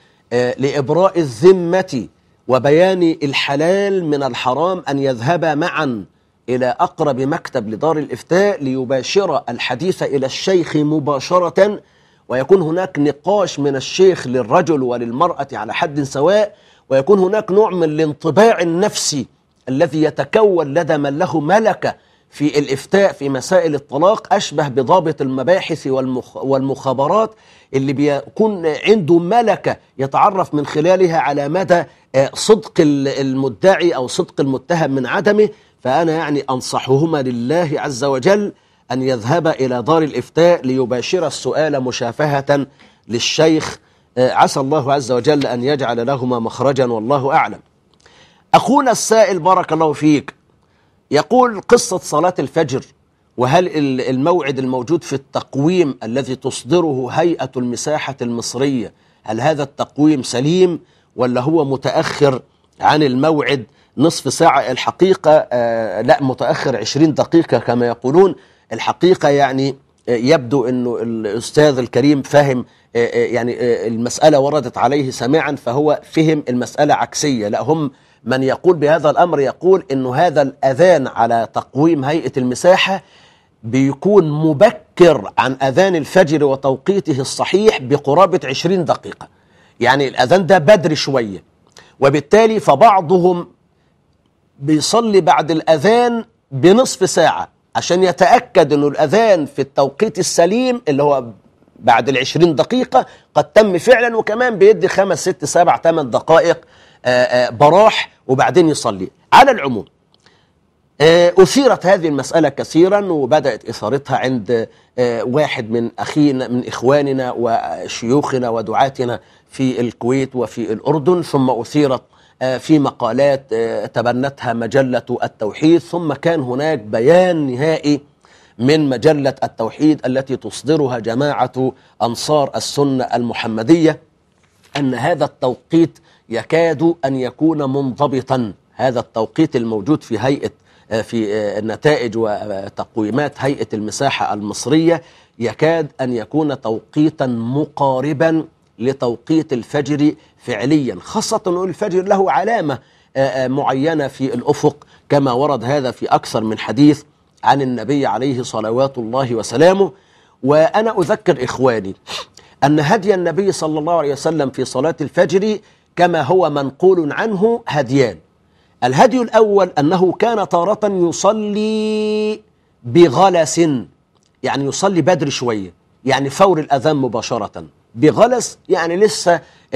لإبراء الذمة وبيان الحلال من الحرام أن يذهبا معا إلى أقرب مكتب لدار الإفتاء ليباشر الحديث إلى الشيخ مباشرة، ويكون هناك نقاش من الشيخ للرجل وللمرأة على حد سواء، ويكون هناك نوع من الانطباع النفسي الذي يتكون لدى من له ملكة في الإفتاء في مسائل الطلاق، أشبه بضابط المباحث والمخابرات اللي بيكون عنده ملكة يتعرف من خلالها على مدى صدق المدعي أو صدق المتهم من عدمه. فأنا يعني أنصحهما لله عز وجل أن يذهب إلى دار الإفتاء ليباشر السؤال مشافهة للشيخ، عسى الله عز وجل أن يجعل لهما مخرجا، والله أعلم. أخونا السائل بارك الله فيك يقول قصة صلاة الفجر، وهل الموعد الموجود في التقويم الذي تصدره هيئة المساحة المصرية هل هذا التقويم سليم ولا هو متأخر عن الموعد نصف ساعة؟ الحقيقة لا، متأخر 20 دقيقة كما يقولون. الحقيقة يعني يبدو أنه الأستاذ الكريم فهم يعني المسألة وردت عليه سماعا فهو فهم المسألة عكسية. لا، هم من يقول بهذا الأمر يقول أنه هذا الأذان على تقويم هيئة المساحة بيكون مبكر عن أذان الفجر وتوقيته الصحيح بقرابة 20 دقيقة، يعني الأذان ده بدري شوية، وبالتالي فبعضهم بيصلي بعد الأذان بنصف ساعة عشان يتأكد أنه الأذان في التوقيت السليم اللي هو بعد ال20 دقيقة قد تم فعلا، وكمان بيدي 5 6 7 8 دقائق براح وبعدين يصلي. على العموم أثيرت هذه المسألة كثيرا، وبدأت إثارتها عند واحد من إخواننا وشيوخنا ودعاتنا في الكويت وفي الأردن، ثم أثيرت في مقالات تبنتها مجلة التوحيد، ثم كان هناك بيان نهائي من مجلة التوحيد التي تصدرها جماعة أنصار السنة المحمدية أن هذا التوقيت يكاد أن يكون منضبطا. هذا التوقيت الموجود في في نتائج وتقويمات هيئة المساحة المصرية يكاد أن يكون توقيتا مقاربا لتوقيت الفجر فعليا، خاصة أن الفجر له علامة معينة في الأفق كما ورد هذا في أكثر من حديث عن النبي عليه صلوات الله وسلامه. وأنا أذكر إخواني أن هدي النبي صلى الله عليه وسلم في صلاة الفجر كما هو منقول عنه هديان. الهدي الأول أنه كان تارة يصلي بغلس، يعني يصلي بدري شوية، يعني فور الأذان مباشرة. بغلس يعني لسه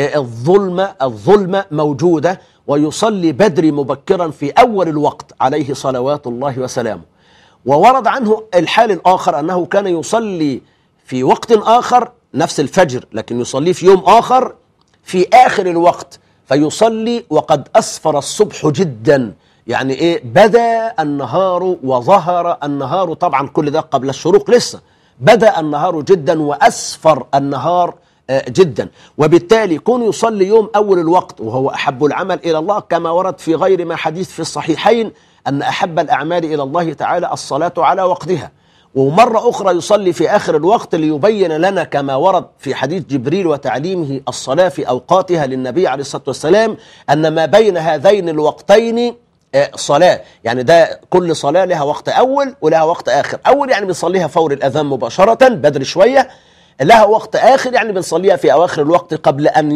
الظلمة موجودة، ويصلي بدري مبكرا في أول الوقت عليه صلوات الله وسلامه. وورد عنه الحال الآخر أنه كان يصلي في وقت آخر نفس الفجر، لكن يصلي في يوم آخر في آخر الوقت، فيصلي وقد أسفر الصبح جدا، يعني إيه، بدأ النهار وظهر النهار، طبعا كل ده قبل الشروق لسه، بدأ النهار جدا وأسفر النهار جدا. وبالتالي يكون يصلي يوم أول الوقت وهو أحب العمل إلى الله، كما ورد في غير ما حديث في الصحيحين أن أحب الأعمال إلى الله تعالى الصلاة على وقتها. ومرة أخرى يصلي في آخر الوقت ليبين لنا كما ورد في حديث جبريل وتعليمه الصلاة في أوقاتها للنبي عليه الصلاة والسلام أن ما بين هذين الوقتين صلاة، يعني ده كل صلاة لها وقت أول ولها وقت آخر. أول يعني بنصليها فور الأذان مباشرة بدري شوية، لها وقت آخر يعني بنصليها في أواخر الوقت قبل أن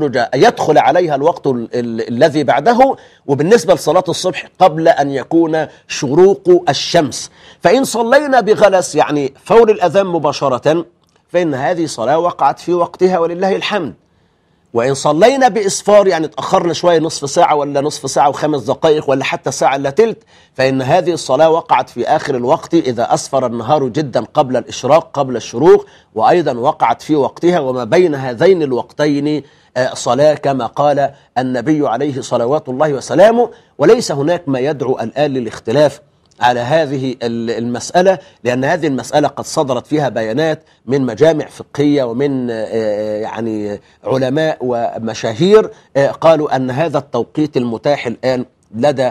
يدخل عليها الوقت الذي بعده. وبالنسبة لصلاة الصبح قبل أن يكون شروق الشمس. فإن صلينا بغلس يعني فور الأذان مباشرة فإن هذه صلاة وقعت في وقتها ولله الحمد. وإن صلينا بإسفار يعني تأخرنا شوية، نصف ساعة ولا نصف ساعة و5 دقائق ولا حتى ساعة إلا تلت، فإن هذه الصلاة وقعت في آخر الوقت إذا أسفر النهار جدا قبل الإشراق قبل الشروق، وأيضا وقعت في وقتها. وما بين هذين الوقتين صلاة كما قال النبي عليه صلوات الله وسلامه. وليس هناك ما يدعو الآن للاختلاف على هذه المسألة، لأن هذه المسألة قد صدرت فيها بيانات من مجامع فقهية ومن يعني علماء ومشاهير قالوا أن هذا التوقيت المتاح الآن لدى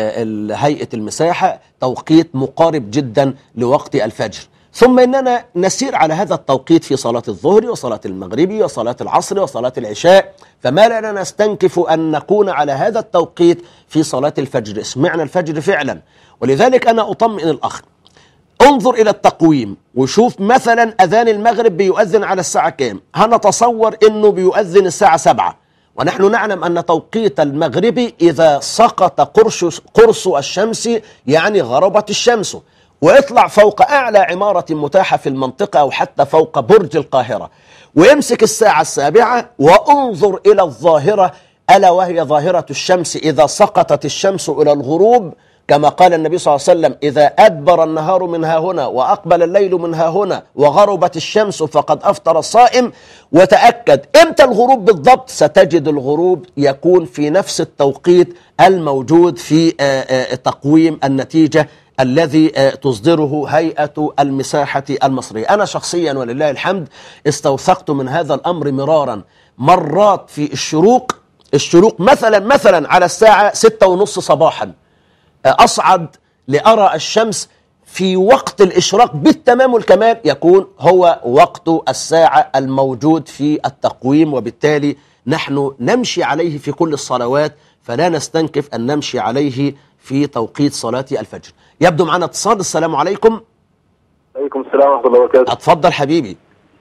هيئة المساحة توقيت مقارب جدا لوقت الفجر. ثم إننا نسير على هذا التوقيت في صلاة الظهر وصلاة المغرب وصلاة العصر وصلاة العشاء، فما لنا نستنكف أن نكون على هذا التوقيت في صلاة الفجر. اسمعنا الفجر فعلا. ولذلك أنا أطمئن الأخ، انظر إلى التقويم وشوف مثلا أذان المغرب بيؤذن على الساعة كام. هنتصور أنه بيؤذن الساعة 7، ونحن نعلم أن توقيت المغرب إذا سقط قرص الشمس يعني غربت الشمس، ويطلع فوق أعلى عمارة متاحة في المنطقة أو حتى فوق برج القاهرة، ويمسك الساعة 7 وانظر إلى الظاهرة ألا وهي ظاهرة الشمس. إذا سقطت الشمس إلى الغروب كما قال النبي صلى الله عليه وسلم إذا أدبر النهار من ها هنا وأقبل الليل من ها هنا وغربت الشمس فقد أفطر الصائم. وتأكد إمتى الغروب بالضبط، ستجد الغروب يكون في نفس التوقيت الموجود في تقويم النتيجة الذي تصدره هيئة المساحة المصرية. أنا شخصيا ولله الحمد استوثقت من هذا الأمر مرارا، مرات في الشروق مثلا على الساعة 6:30 صباحا أصعد لأرى الشمس في وقت الإشراق بالتمام والكمال، يكون هو وقت الساعة الموجود في التقويم. وبالتالي نحن نمشي عليه في كل الصلوات، فلا نستنكف أن نمشي عليه في توقيت صلاة الفجر. يبدو معنا اتصال. السلام عليكم. عليكم السلام ورحمة الله وبركاته. اتفضل حبيبي.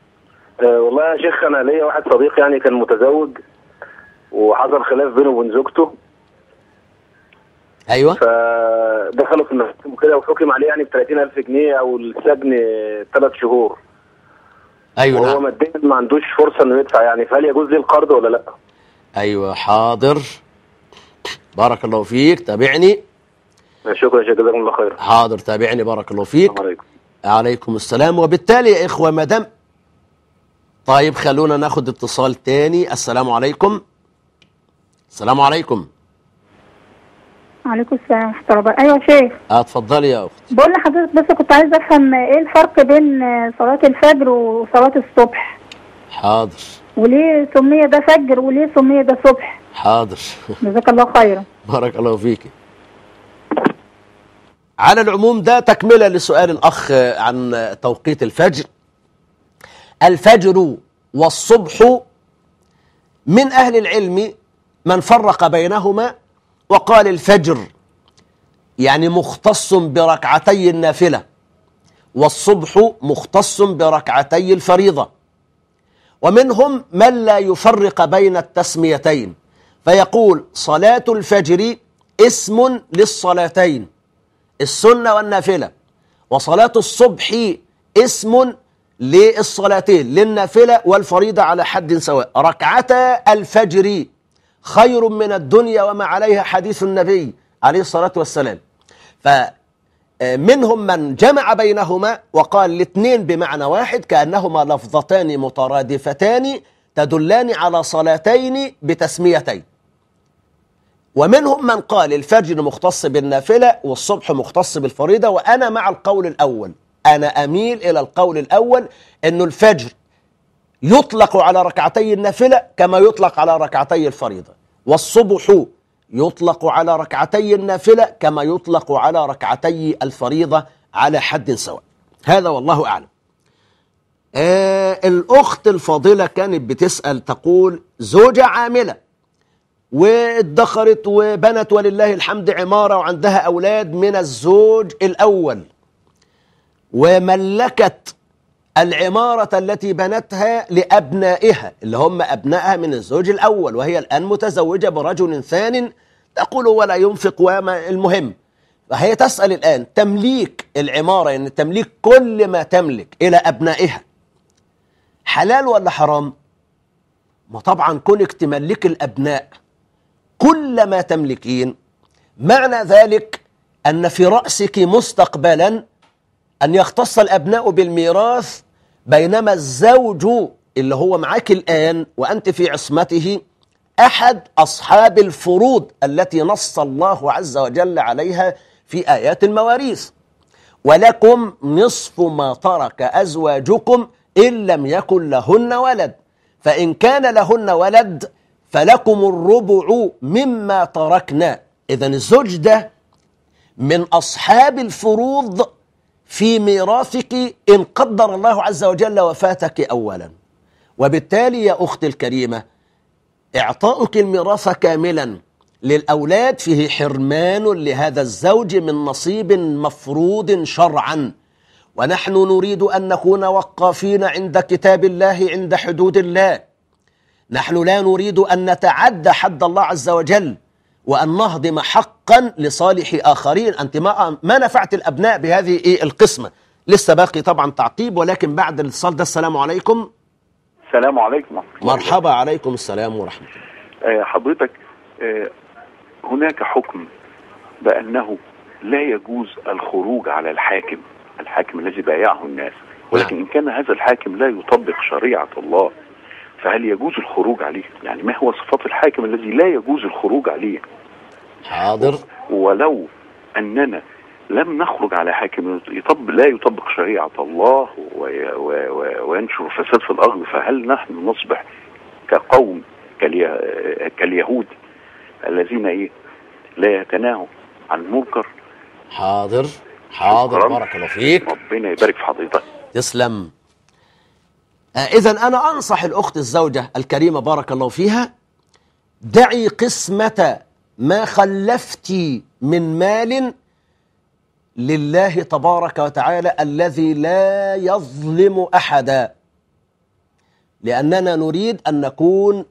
والله يا شيخ أنا ليا واحد صديق يعني كان متزوج وحصل خلاف بينه وبين زوجته. ايوه. فدخلوا في المحكمة كده وحكم عليه يعني ب 30,000 جنيه او السجن 3 شهور. ايوه وهو نعم. ماديا ما عندوش فرصه انه يدفع، يعني فهل يجوز لي القرض ولا لا؟ ايوه حاضر، بارك الله فيك، تابعني. شكرا، جزاكم الله خير. حاضر، تابعني، بارك الله فيك. عليكم. عليكم السلام. وبالتالي يا إخوة مدام، طيب خلونا ناخد اتصال تاني. السلام عليكم. السلام عليكم. وعليكم السلام ورحمة الله وبركاته. أيوة يا شيخ. اتفضلي يا أخت. بقول لحضرتك بس كنت عايز أفهم إيه الفرق بين صلاة الفجر وصلاة الصبح؟ حاضر. وليه سمية ده فجر وليه سمية ده صبح؟ حاضر. جزاك الله خيرا. بارك الله فيك. على العموم ده تكملة لسؤال الأخ عن توقيت الفجر. الفجر والصبح من أهل العلم من فرق بينهما وقال الفجر يعني مختص بركعتي النافلة، والصبح مختص بركعتي الفريضة. ومنهم من لا يفرق بين التسميتين فيقول صلاة الفجر اسم للصلاتين، السنة والنافلة، وصلاة الصبح اسم للصلاتين، للنافلة والفريضة على حد سواء. ركعتا الفجر خير من الدنيا وما عليها حديث النبي عليه الصلاة والسلام. فمنهم من جمع بينهما وقال الاثنين بمعنى واحد، كأنهما لفظتان مترادفتان تدلان على صلاتين بتسميتين. ومنهم من قال الفجر مختص بالنافلة والصبح مختص بالفريضة، وأنا مع القول الأول. أنا أميل إلى القول الأول، أنه الفجر يطلق على ركعتي النافلة كما يطلق على ركعتي الفريضة، والصبح يطلق على ركعتي النافلة كما يطلق على ركعتي الفريضة على حد سواء. هذا والله أعلم. الأخت الفاضلة كانت بتسأل تقول زوجة عاملة وادخرت وبنت ولله الحمد عمارة وعندها أولاد من الزوج الأول، وملكت العمارة التي بنتها لأبنائها اللي هم أبنائها من الزوج الأول، وهي الآن متزوجة برجل ثان تقول ولا ينفق وما المهم. فهي تسأل الآن تمليك العمارة، يعني تمليك كل ما تملك إلى أبنائها حلال ولا حرام؟ ما طبعا كونك تملك الأبناء كل ما تملكين معنى ذلك أن في رأسك مستقبلا أن يختص الأبناء بالميراث، بينما الزوج اللي هو معك الآن وأنت في عصمته أحد أصحاب الفروض التي نص الله عز وجل عليها في آيات المواريث. ولكم نصف ما ترك أزواجكم إن لم يكن لهن ولد، فإن كان لهن ولد فلكم الربع مما تركنا. إذن الزوج ده من أصحاب الفروض في ميراثك إن قدر الله عز وجل وفاتك أولا. وبالتالي يا أختي الكريمة إعطاؤك الميراث كاملا للأولاد فيه حرمان لهذا الزوج من نصيب مفروض شرعا، ونحن نريد أن نكون وقافين عند كتاب الله عند حدود الله. نحن لا نريد أن نتعدى حد الله عز وجل وأن نهضم حقا لصالح آخرين. أنت ما نفعت الأبناء بهذه القسمة. لسه باقي طبعا تعقيب، ولكن بعد الاتصال ده السلام عليكم. السلام عليكم. مرحبا. عليكم السلام ورحمة الله. حضرتك هناك حكم بأنه لا يجوز الخروج على الحاكم الذي بايعه الناس، ولكن إن كان هذا الحاكم لا يطبق شريعة الله فهل يجوز الخروج عليه؟ يعني ما هو صفات الحاكم الذي لا يجوز الخروج عليه؟ حاضر. ولو أننا لم نخرج على حاكم لا يطبق شريعة الله وينشر فساد في الأرض، فهل نحن نصبح كقوم كاليهود الذين لا يتناهوا عن المنكر؟ حاضر حاضر. بارك الله فيك. ربنا يبارك في حضرتك. تسلم. إذن أنا أنصح الأخت الزوجة الكريمة بارك الله فيها، دعي قسمة ما خلفت من مال لله تبارك وتعالى الذي لا يظلم أحدا، لأننا نريد أن نكون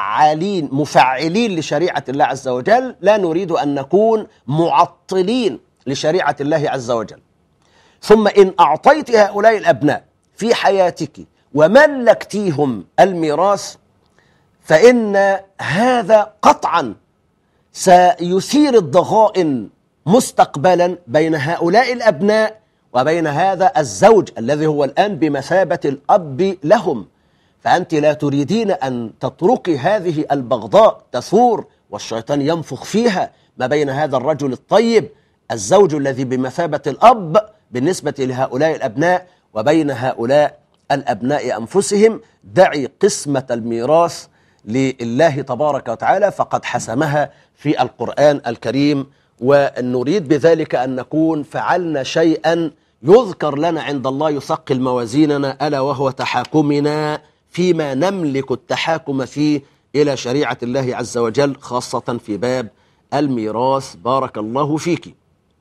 مفعلين لشريعة الله عز وجل، لا نريد أن نكون معطلين لشريعة الله عز وجل. ثم إن أعطيت هؤلاء الأبناء في حياتك وملكتيهم الميراث، فإن هذا قطعا سيثير الضغائن مستقبلا بين هؤلاء الأبناء وبين هذا الزوج الذي هو الآن بمثابة الأب لهم. فأنت لا تريدين أن تتركي هذه البغضاء تثور والشيطان ينفخ فيها ما بين هذا الرجل الطيب الزوج الذي بمثابة الأب بالنسبة لهؤلاء الأبناء وبين هؤلاء الأبناء أنفسهم. دعي قسمة الميراث لله تبارك وتعالى فقد حسمها في القرآن الكريم، ونريد بذلك أن نكون فعلنا شيئا يذكر لنا عند الله يثقل موازيننا، ألا وهو تحاكمنا فيما نملك التحاكم فيه إلى شريعة الله عز وجل، خاصة في باب الميراث. بارك الله فيك.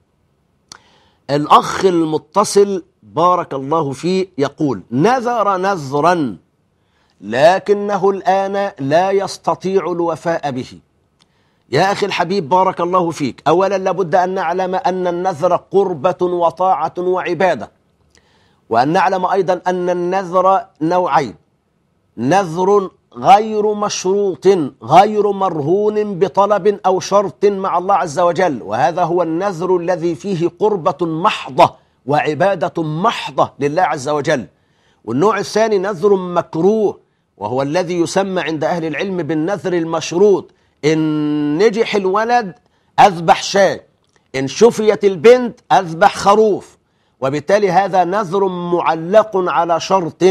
الأخ المتصل بارك الله فيه يقول: نذر نذرا لكنه الآن لا يستطيع الوفاء به. يا أخي الحبيب بارك الله فيك، أولا لابد أن نعلم أن النذر قربة وطاعة وعبادة، وأن نعلم أيضا أن النذر نوعين: نذر غير مشروط غير مرهون بطلب أو شرط مع الله عز وجل، وهذا هو النذر الذي فيه قربة محضة وعبادة محضة لله عز وجل. والنوع الثاني نذر مكروه، وهو الذي يسمى عند أهل العلم بالنذر المشروط: إن نجح الولد أذبح شاة، إن شفيت البنت أذبح خروف. وبالتالي هذا نذر معلق على شرط،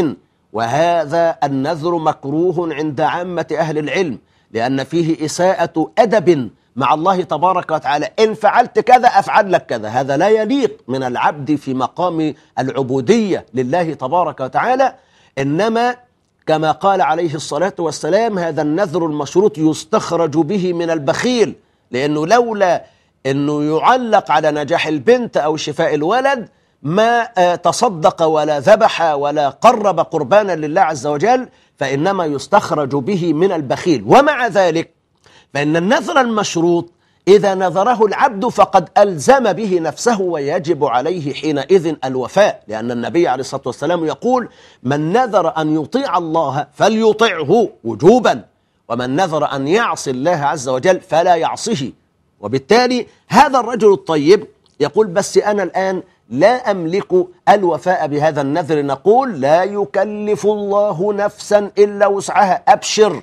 وهذا النذر مكروه عند عامة أهل العلم، لأن فيه إساءة أدب مع الله تبارك وتعالى. إن فعلت كذا أفعل لك كذا، هذا لا يليق من العبد في مقام العبودية لله تبارك وتعالى. إنما كما قال عليه الصلاة والسلام: هذا النذر المشروط يستخرج به من البخيل، لأنه لولا أنه يعلق على نجاح البنت أو شفاء الولد ما تصدق ولا ذبح ولا قرب قربانا لله عز وجل، فإنما يستخرج به من البخيل. ومع ذلك فإن النذر المشروط إذا نذره العبد فقد ألزم به نفسه ويجب عليه حينئذ الوفاء، لأن النبي عليه الصلاة والسلام يقول: من نذر أن يطيع الله فليطعه وجوبا، ومن نذر أن يعصي الله عز وجل فلا يعصه. وبالتالي هذا الرجل الطيب يقول: بس أنا الآن لا أملك الوفاء بهذا النذر. نقول: لا يكلف الله نفسا إلا وسعها، أبشر،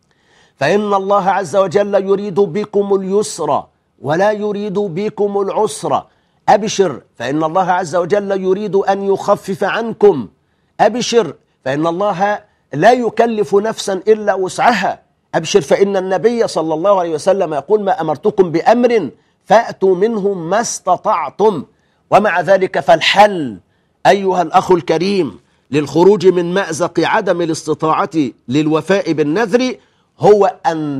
فإن الله عز وجل يريد بكم اليسر ولا يريد بكم العسر. أبشر، فإن الله عز وجل يريد أن يخفف عنكم. أبشر، فإن الله لا يكلف نفسا إلا وسعها. أبشر، فإن النبي صلى الله عليه وسلم يقول: ما أمرتكم بأمر فأتوا منه ما استطعتم. ومع ذلك فالحل أيها الأخ الكريم للخروج من مأزق عدم الاستطاعة للوفاء بالنذر هو أن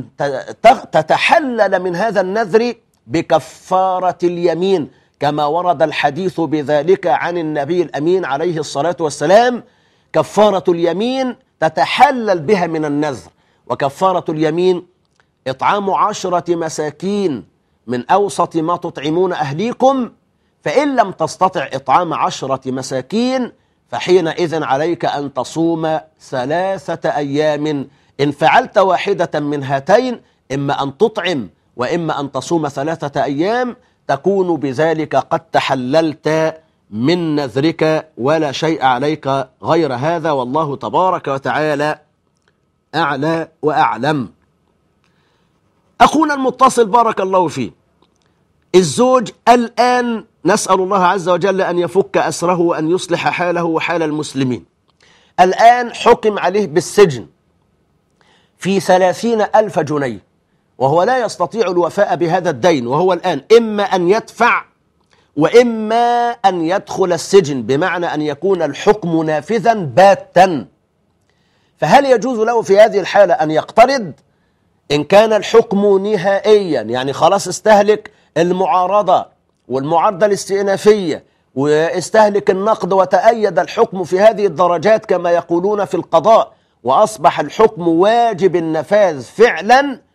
تتحلل من هذا النذر بكفارة اليمين، كما ورد الحديث بذلك عن النبي الأمين عليه الصلاة والسلام. كفارة اليمين تتحلل بها من النذر، وكفارة اليمين إطعام 10 مساكين من أوسط ما تطعمون أهليكم، فإن لم تستطع إطعام 10 مساكين فحينئذ عليك أن تصوم 3 أيام. إن فعلت واحدة من هاتين، إما أن تطعم وإما أن تصوم 3 أيام، تكون بذلك قد تحللت من نذرك ولا شيء عليك غير هذا، والله تبارك وتعالى أعلى وأعلم. أخونا المتصل بارك الله فيه، الزوج الآن نسأل الله عز وجل أن يفك أسره وأن يصلح حاله وحال المسلمين. الآن حكم عليه بالسجن في 30,000 جنيه، وهو لا يستطيع الوفاء بهذا الدين، وهو الآن إما أن يدفع وإما أن يدخل السجن، بمعنى أن يكون الحكم نافذا باتا. فهل يجوز له في هذه الحالة أن يقترض؟ إن كان الحكم نهائيا، يعني خلاص استهلك المعارضة والمعارضة الاستئنافية واستهلك النقد وتأيد الحكم في هذه الدرجات كما يقولون في القضاء، وأصبح الحكم واجب النفاذ فعلا،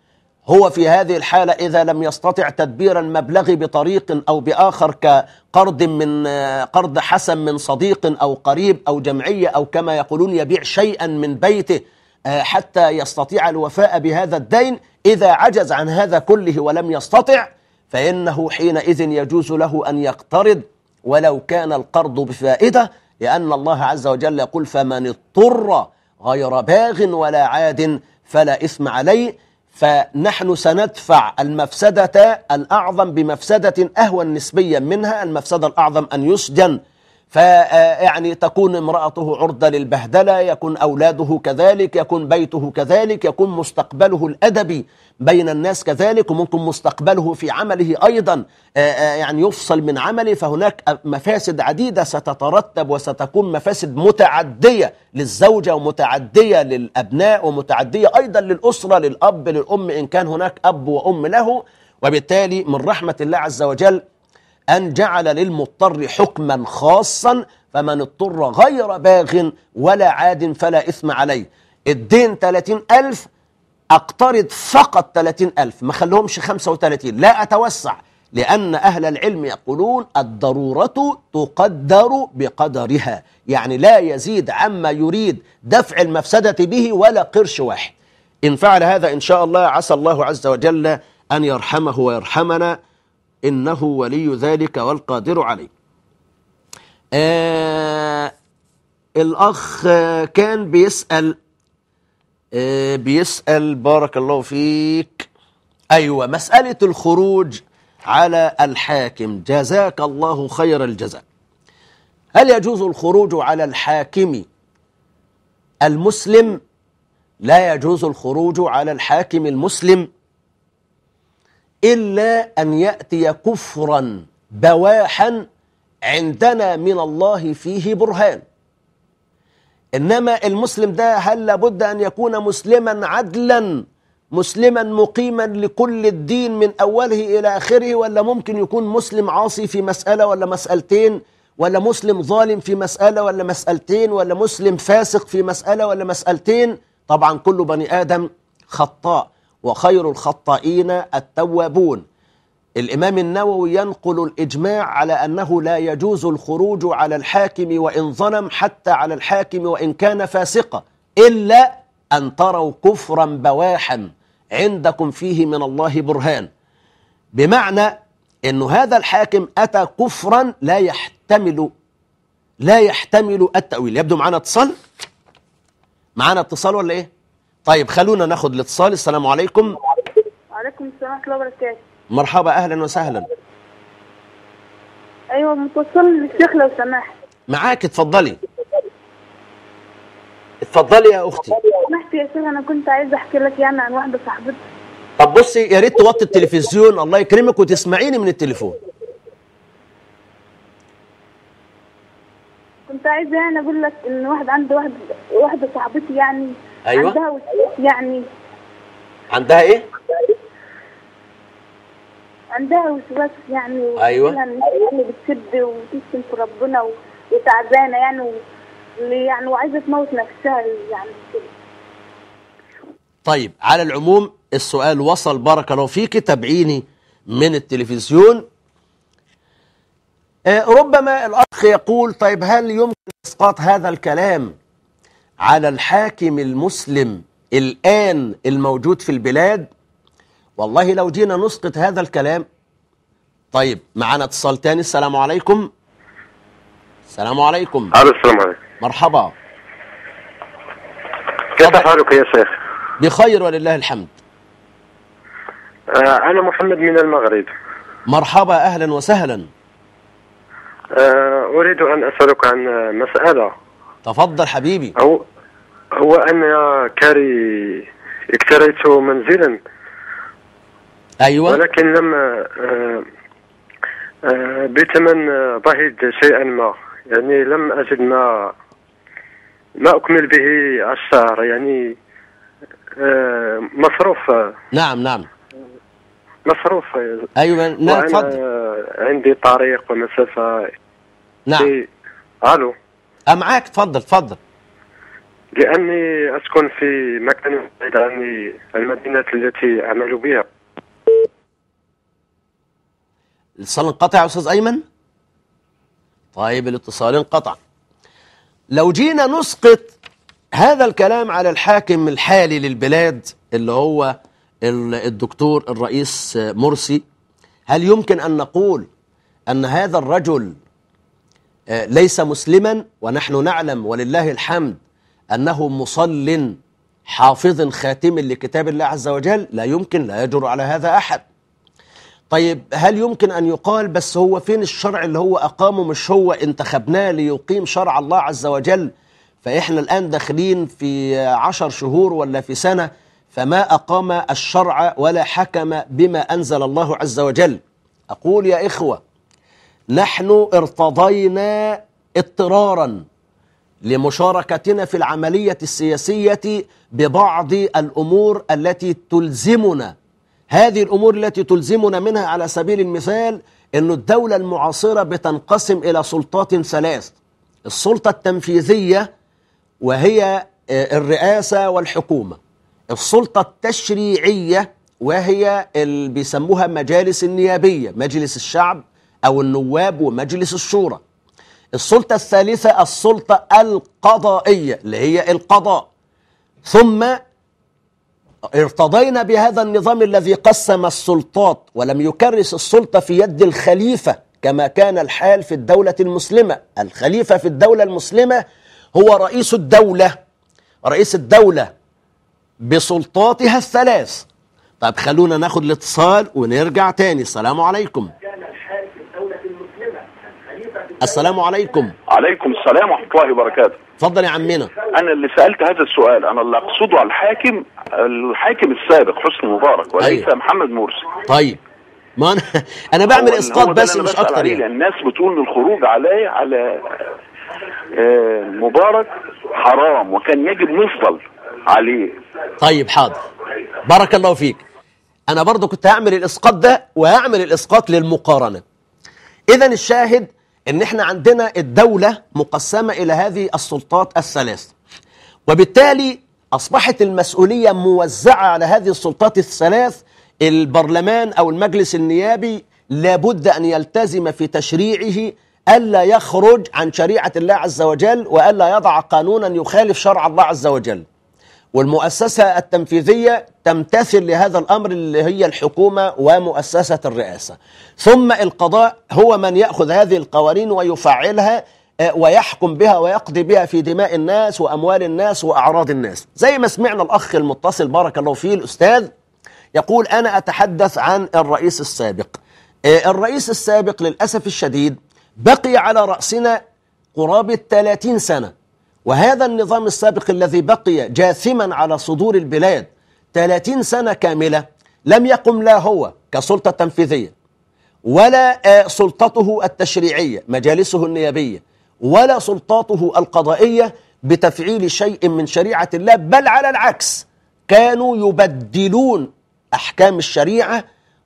هو في هذه الحالة إذا لم يستطع تدبير المبلغ بطريق أو بآخر كقرض من قرض حسن من صديق أو قريب أو جمعية أو كما يقولون يبيع شيئا من بيته حتى يستطيع الوفاء بهذا الدين، إذا عجز عن هذا كله ولم يستطع فإنه حينئذ يجوز له أن يقترض ولو كان القرض بفائدة، لأن الله عز وجل يقول فمن اضطر غير باغ ولا عاد فلا إثم عليه. فنحن سندفع المفسدة الأعظم بمفسدة أهون نسبيا منها. المفسدة الأعظم أن يسجن فيعني تكون امرأته عرضة للبهدلة، يكون أولاده كذلك، يكون بيته كذلك، يكون مستقبله الأدبي بين الناس كذلك، وممكن مستقبله في عمله أيضا يعني يفصل من عمله. فهناك مفاسد عديدة ستترتب وستكون مفاسد متعدية للزوجة ومتعدية للأبناء ومتعدية أيضا للأسرة، للأب للأم إن كان هناك أب وأم له. وبالتالي من رحمة الله عز وجل أن جعل للمضطر حكما خاصا، فمن اضطر غير باغ ولا عاد فلا إثم عليه. الدين 30,000 أقترض فقط 30,000، ما خليهمش 35، لا أتوسع، لأن أهل العلم يقولون الضرورة تقدر بقدرها، يعني لا يزيد عما يريد دفع المفسدة به ولا قرش واحد. إن فعل هذا إن شاء الله عسى الله عز وجل أن يرحمه ويرحمنا، إنه ولي ذلك والقادر عليه. الأخ كان بيسأل بارك الله فيك، أيوة، مسألة الخروج على الحاكم، جزاك الله خير الجزاء. هل يجوز الخروج على الحاكم المسلم؟ لا يجوز الخروج على الحاكم المسلم إلا أن يأتي كفرا بواحا عندنا من الله فيه برهان. إنما المسلم ده هل لابد أن يكون مسلما عدلا، مسلما مقيما لكل الدين من أوله إلى آخره، ولا ممكن يكون مسلم عاصي في مسألة ولا مسألتين، ولا مسلم ظالم في مسألة ولا مسألتين، ولا مسلم فاسق في مسألة ولا مسألتين؟ طبعا كل بني آدم خطاء وخير الخطائين التوابون. الإمام النووي ينقل الإجماع على أنه لا يجوز الخروج على الحاكم وإن ظلم، حتى على الحاكم وإن كان فاسقا، إلا أن تروا كفرا بواحا عندكم فيه من الله برهان. بمعنى أن هذا الحاكم أتى كفرا لا يحتمل التأويل. يبدو معنا اتصال ولا إيه؟ طيب خلونا ناخد الاتصال. السلام عليكم. وعليكم السلام ورحمة الله وبركاته. مرحبا، أهلا وسهلا. أيوة متصل للشيخ لو سمحت. معاك، اتفضلي يا أختي. سمحت يا شيخ، أنا كنت عايزة أحكي لك يعني عن واحدة صاحبتي. طب بصي، يا ريت توطي التلفزيون الله يكرمك وتسمعيني من التليفون. كنت عايزة يعني أقول لك إن واحدة صاحبتي يعني. أيوة. عندها وسواس يعني. عندها إيه؟ عندها وسواس يعني. أيوة. يعني بتسب وتشتم في ربنا وتعبانة يعني وعايزة تموت نفسها يعني كده. طيب على العموم السؤال وصل، بارك الله فيك، تابعيني من التلفزيون. ربما الأخ يقول طيب هل يمكن إسقاط هذا الكلام على الحاكم المسلم الآن الموجود في البلاد؟ والله لو جينا نسقط هذا الكلام. طيب معنا اتصال تاني. السلام عليكم. السلام عليكم. السلام عليكم. مرحبا. كيف حالك يا شيخ؟ بخير ولله الحمد. أنا محمد من المغرب. مرحبا، أهلا وسهلا. أريد أن أسألك عن مسألة. تفضل حبيبي. هو أنا اكتريت منزلا. أيوة. ولكن لم بثمن ضئيل شيئا ما، يعني لم أجد ما أكمل به الشهر، يعني مصروف. نعم مصروف. أيوة نعم تفضل. عندي طريق ومسافة. نعم. ألو. معاك، تفضل. لأني أسكن في مكان بعيد عن المدينة التي أعمل بها. الاتصال انقطع يا أستاذ أيمن؟ طيب الاتصال انقطع. لو جينا نسقط هذا الكلام على الحاكم الحالي للبلاد اللي هو الدكتور الرئيس مرسي، هل يمكن أن نقول أن هذا الرجل ليس مسلما؟ ونحن نعلم ولله الحمد أنه مصل حافظ خاتم لكتاب الله عز وجل، لا يمكن، لا يجر على هذا أحد. طيب هل يمكن أن يقال بس هو فين الشرع اللي هو أقامه؟ مش هو انتخبناه ليقيم شرع الله عز وجل، فإحنا الآن داخلين في 10 شهور ولا في سنة فما أقام الشرع ولا حكم بما أنزل الله عز وجل. أقول يا إخوة، نحن ارتضينا اضطرارا لمشاركتنا في العملية السياسية ببعض الأمور التي تلزمنا. هذه الأمور التي تلزمنا منها على سبيل المثال أن الدولة المعاصرة بتنقسم إلى سلطات 3: السلطة التنفيذية وهي الرئاسة والحكومة، السلطة التشريعية وهي اللي بيسموها مجالس النيابية، مجلس الشعب أو النواب ومجلس الشورى، السلطة الثالثة السلطة القضائية اللي هي القضاء. ثم ارتضينا بهذا النظام الذي قسم السلطات ولم يكرس السلطة في يد الخليفة كما كان الحال في الدولة المسلمة. الخليفة في الدولة المسلمة هو رئيس الدولة، رئيس الدولة بسلطاتها 3. طيب خلونا ناخد الاتصال ونرجع تاني. السلام عليكم. السلام عليكم. عليكم السلام ورحمة الله وبركاته. اتفضل يا عمنا. أنا اللي سألت هذا السؤال، أنا اللي أقصده على الحاكم السابق حسني مبارك وليس أيوة. محمد مرسي. طيب ما أنا بعمل إسقاط بس مش أكتر يعني. الناس بتقول إن الخروج على مبارك حرام وكان يجب نفضل عليه. طيب حاضر، بارك الله فيك. أنا برضو كنت هعمل الإسقاط ده وهعمل الإسقاط للمقارنة. إذن الشاهد إن إحنا عندنا الدولة مقسمة إلى هذه السلطات 3، وبالتالي أصبحت المسؤولية موزعة على هذه السلطات 3. البرلمان أو المجلس النيابي لابد أن يلتزم في تشريعه ألا يخرج عن شريعة الله عز وجل وألا يضع قانونا يخالف شرع الله عز وجل. والمؤسسة التنفيذية تمتثل لهذا الأمر اللي هي الحكومة ومؤسسة الرئاسة. ثم القضاء هو من يأخذ هذه القوانين ويفعلها ويحكم بها ويقضي بها في دماء الناس وأموال الناس وأعراض الناس. زي ما سمعنا الأخ المتصل بارك الله فيه الأستاذ يقول أنا أتحدث عن الرئيس السابق. الرئيس السابق للأسف الشديد بقي على رأسنا قرابة 30 سنة، وهذا النظام السابق الذي بقي جاثما على صدور البلاد 30 سنة كاملة لم يقم لا هو كسلطة تنفيذية ولا سلطته التشريعية مجالسه النيابية ولا سلطاته القضائية بتفعيل شيء من شريعة الله، بل على العكس كانوا يبدلون أحكام الشريعة،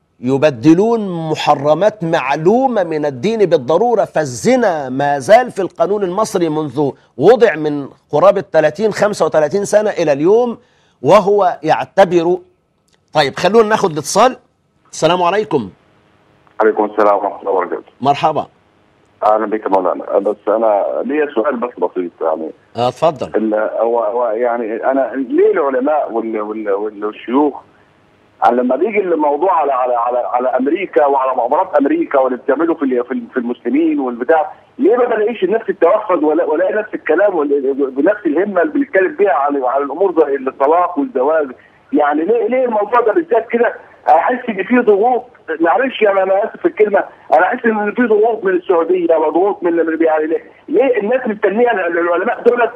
يبدلون محرمات معلومة من الدين بالضرورة. فالزنا ما زال في القانون المصري منذ وضع من قرابة 30-35 سنة إلى اليوم وهو يعتبر. طيب خلونا ناخد الاتصال. السلام عليكم. عليكم السلام ورحمة الله وبركاته. مرحبا. أهلا بك مولانا. بس أنا لي سؤال بس بسيط يعني. اتفضل. هو يعني أنا ليه العلماء والشيوخ لما بيجي الموضوع على امريكا وعلى مؤامرات امريكا واللي بتعمله في المسلمين والبتاع، ليه ما بلاقيش نفس التوحد ولا نفس الكلام بنفس الهمه اللي بنتكلم بيها على الامور زي الطلاق والزواج؟ يعني ليه الموضوع ده بالذات كده احس ان في ضغوط؟ معلش يعني انا اسف في الكلمه، انا احس ان في ضغوط من السعوديه وضغوط من يعني ليه الناس مستنيه العلماء دول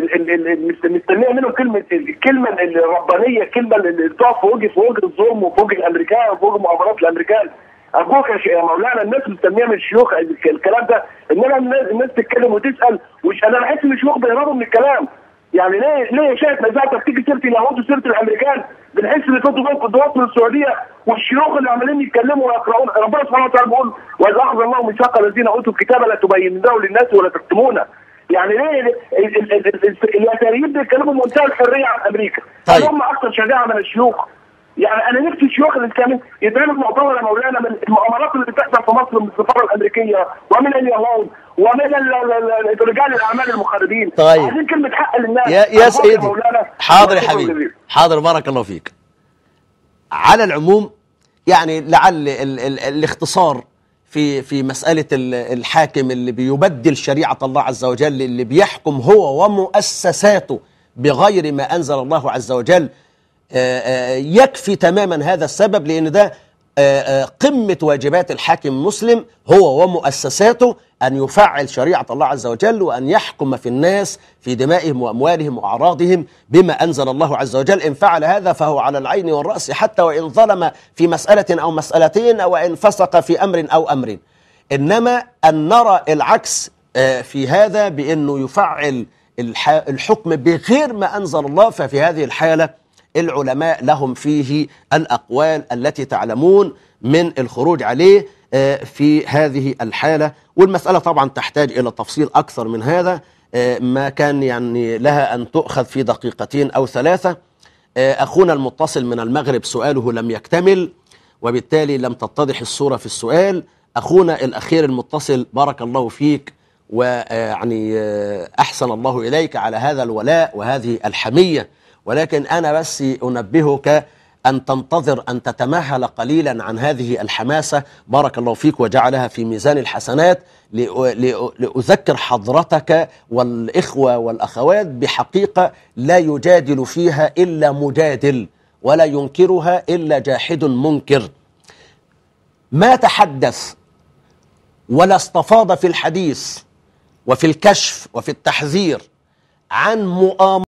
مستنيه منهم الكلمه الربانيه، الكلمه اللي تقف في وجه الظلم وفي وجه الامريكان وفي وجه مؤامرات الامريكان. ارجوك يا مولانا الناس مستنيه من الشيوخ الكلام ده، انما الناس تتكلم وتسال انا بحس ان الشيوخ بيهربوا من الكلام. يعني ليه شايف مزاجك تيجي سيره اليهود وسيره الامريكان بنحس ان في ضغوط من السعوديه والشيوخ اللي عمالين يتكلموا ويقرؤون. ربنا سبحانه وتعالى بيقول واذا اخذ الله ميثاق الذين اوتوا الكتاب لا تبينونه للناس ولا تكتمونه. يعني ليه اليساريين بيتكلموا بمنتهى الحريه عن امريكا؟ طيب. هم اكثر شجاعه من الشيوخ. يعني انا نفسي الشيوخ الاسلاميين يتعمل مؤتمر يا مولانا من المؤامرات اللي بتحصل في مصر من السفاره الامريكيه ومن اليهود ومن رجال الاعمال المخربين. طيب. عايزين كلمه حق للناس يا سيدي. حاضر يا شكراً حبيبي، جزيلاً. حاضر، بارك الله فيك. على العموم يعني لعل الاختصار في مسألة الحاكم اللي بيبدل شريعة الله عز وجل، اللي بيحكم هو ومؤسساته بغير ما أنزل الله عز وجل، يكفي تماما هذا السبب، لأن ده قمة واجبات الحاكم المسلم هو ومؤسساته أن يفعل شريعة الله عز وجل، وأن يحكم في الناس في دمائهم وأموالهم وأعراضهم بما أنزل الله عز وجل. إن فعل هذا فهو على العين والرأس، حتى وإن ظلم في مسألة أو مسألتين، أو إن فسق في أمر أو أمر. إنما أن نرى العكس في هذا، بأنه يفعل الحكم بغير ما أنزل الله، ففي هذه الحالة العلماء لهم فيه الأقوال التي تعلمون من الخروج عليه في هذه الحالة. والمسألة طبعا تحتاج إلى تفصيل أكثر من هذا، ما كان يعني لها أن تؤخذ في دقيقتين أو ثلاثة. أخونا المتصل من المغرب سؤاله لم يكتمل، وبالتالي لم تتضح الصورة في السؤال. أخونا الأخير المتصل بارك الله فيك، ويعني أحسن الله إليك على هذا الولاء وهذه الحمية، ولكن أنا بس أنبهك أن تنتظر أن تتمهل قليلا عن هذه الحماسة، بارك الله فيك، وجعلها في ميزان الحسنات، لأذكر حضرتك والإخوة والأخوات بحقيقة لا يجادل فيها إلا مجادل، ولا ينكرها إلا جاحد منكر. ما تحدث ولا استفاض في الحديث وفي الكشف وفي التحذير عن مؤامرة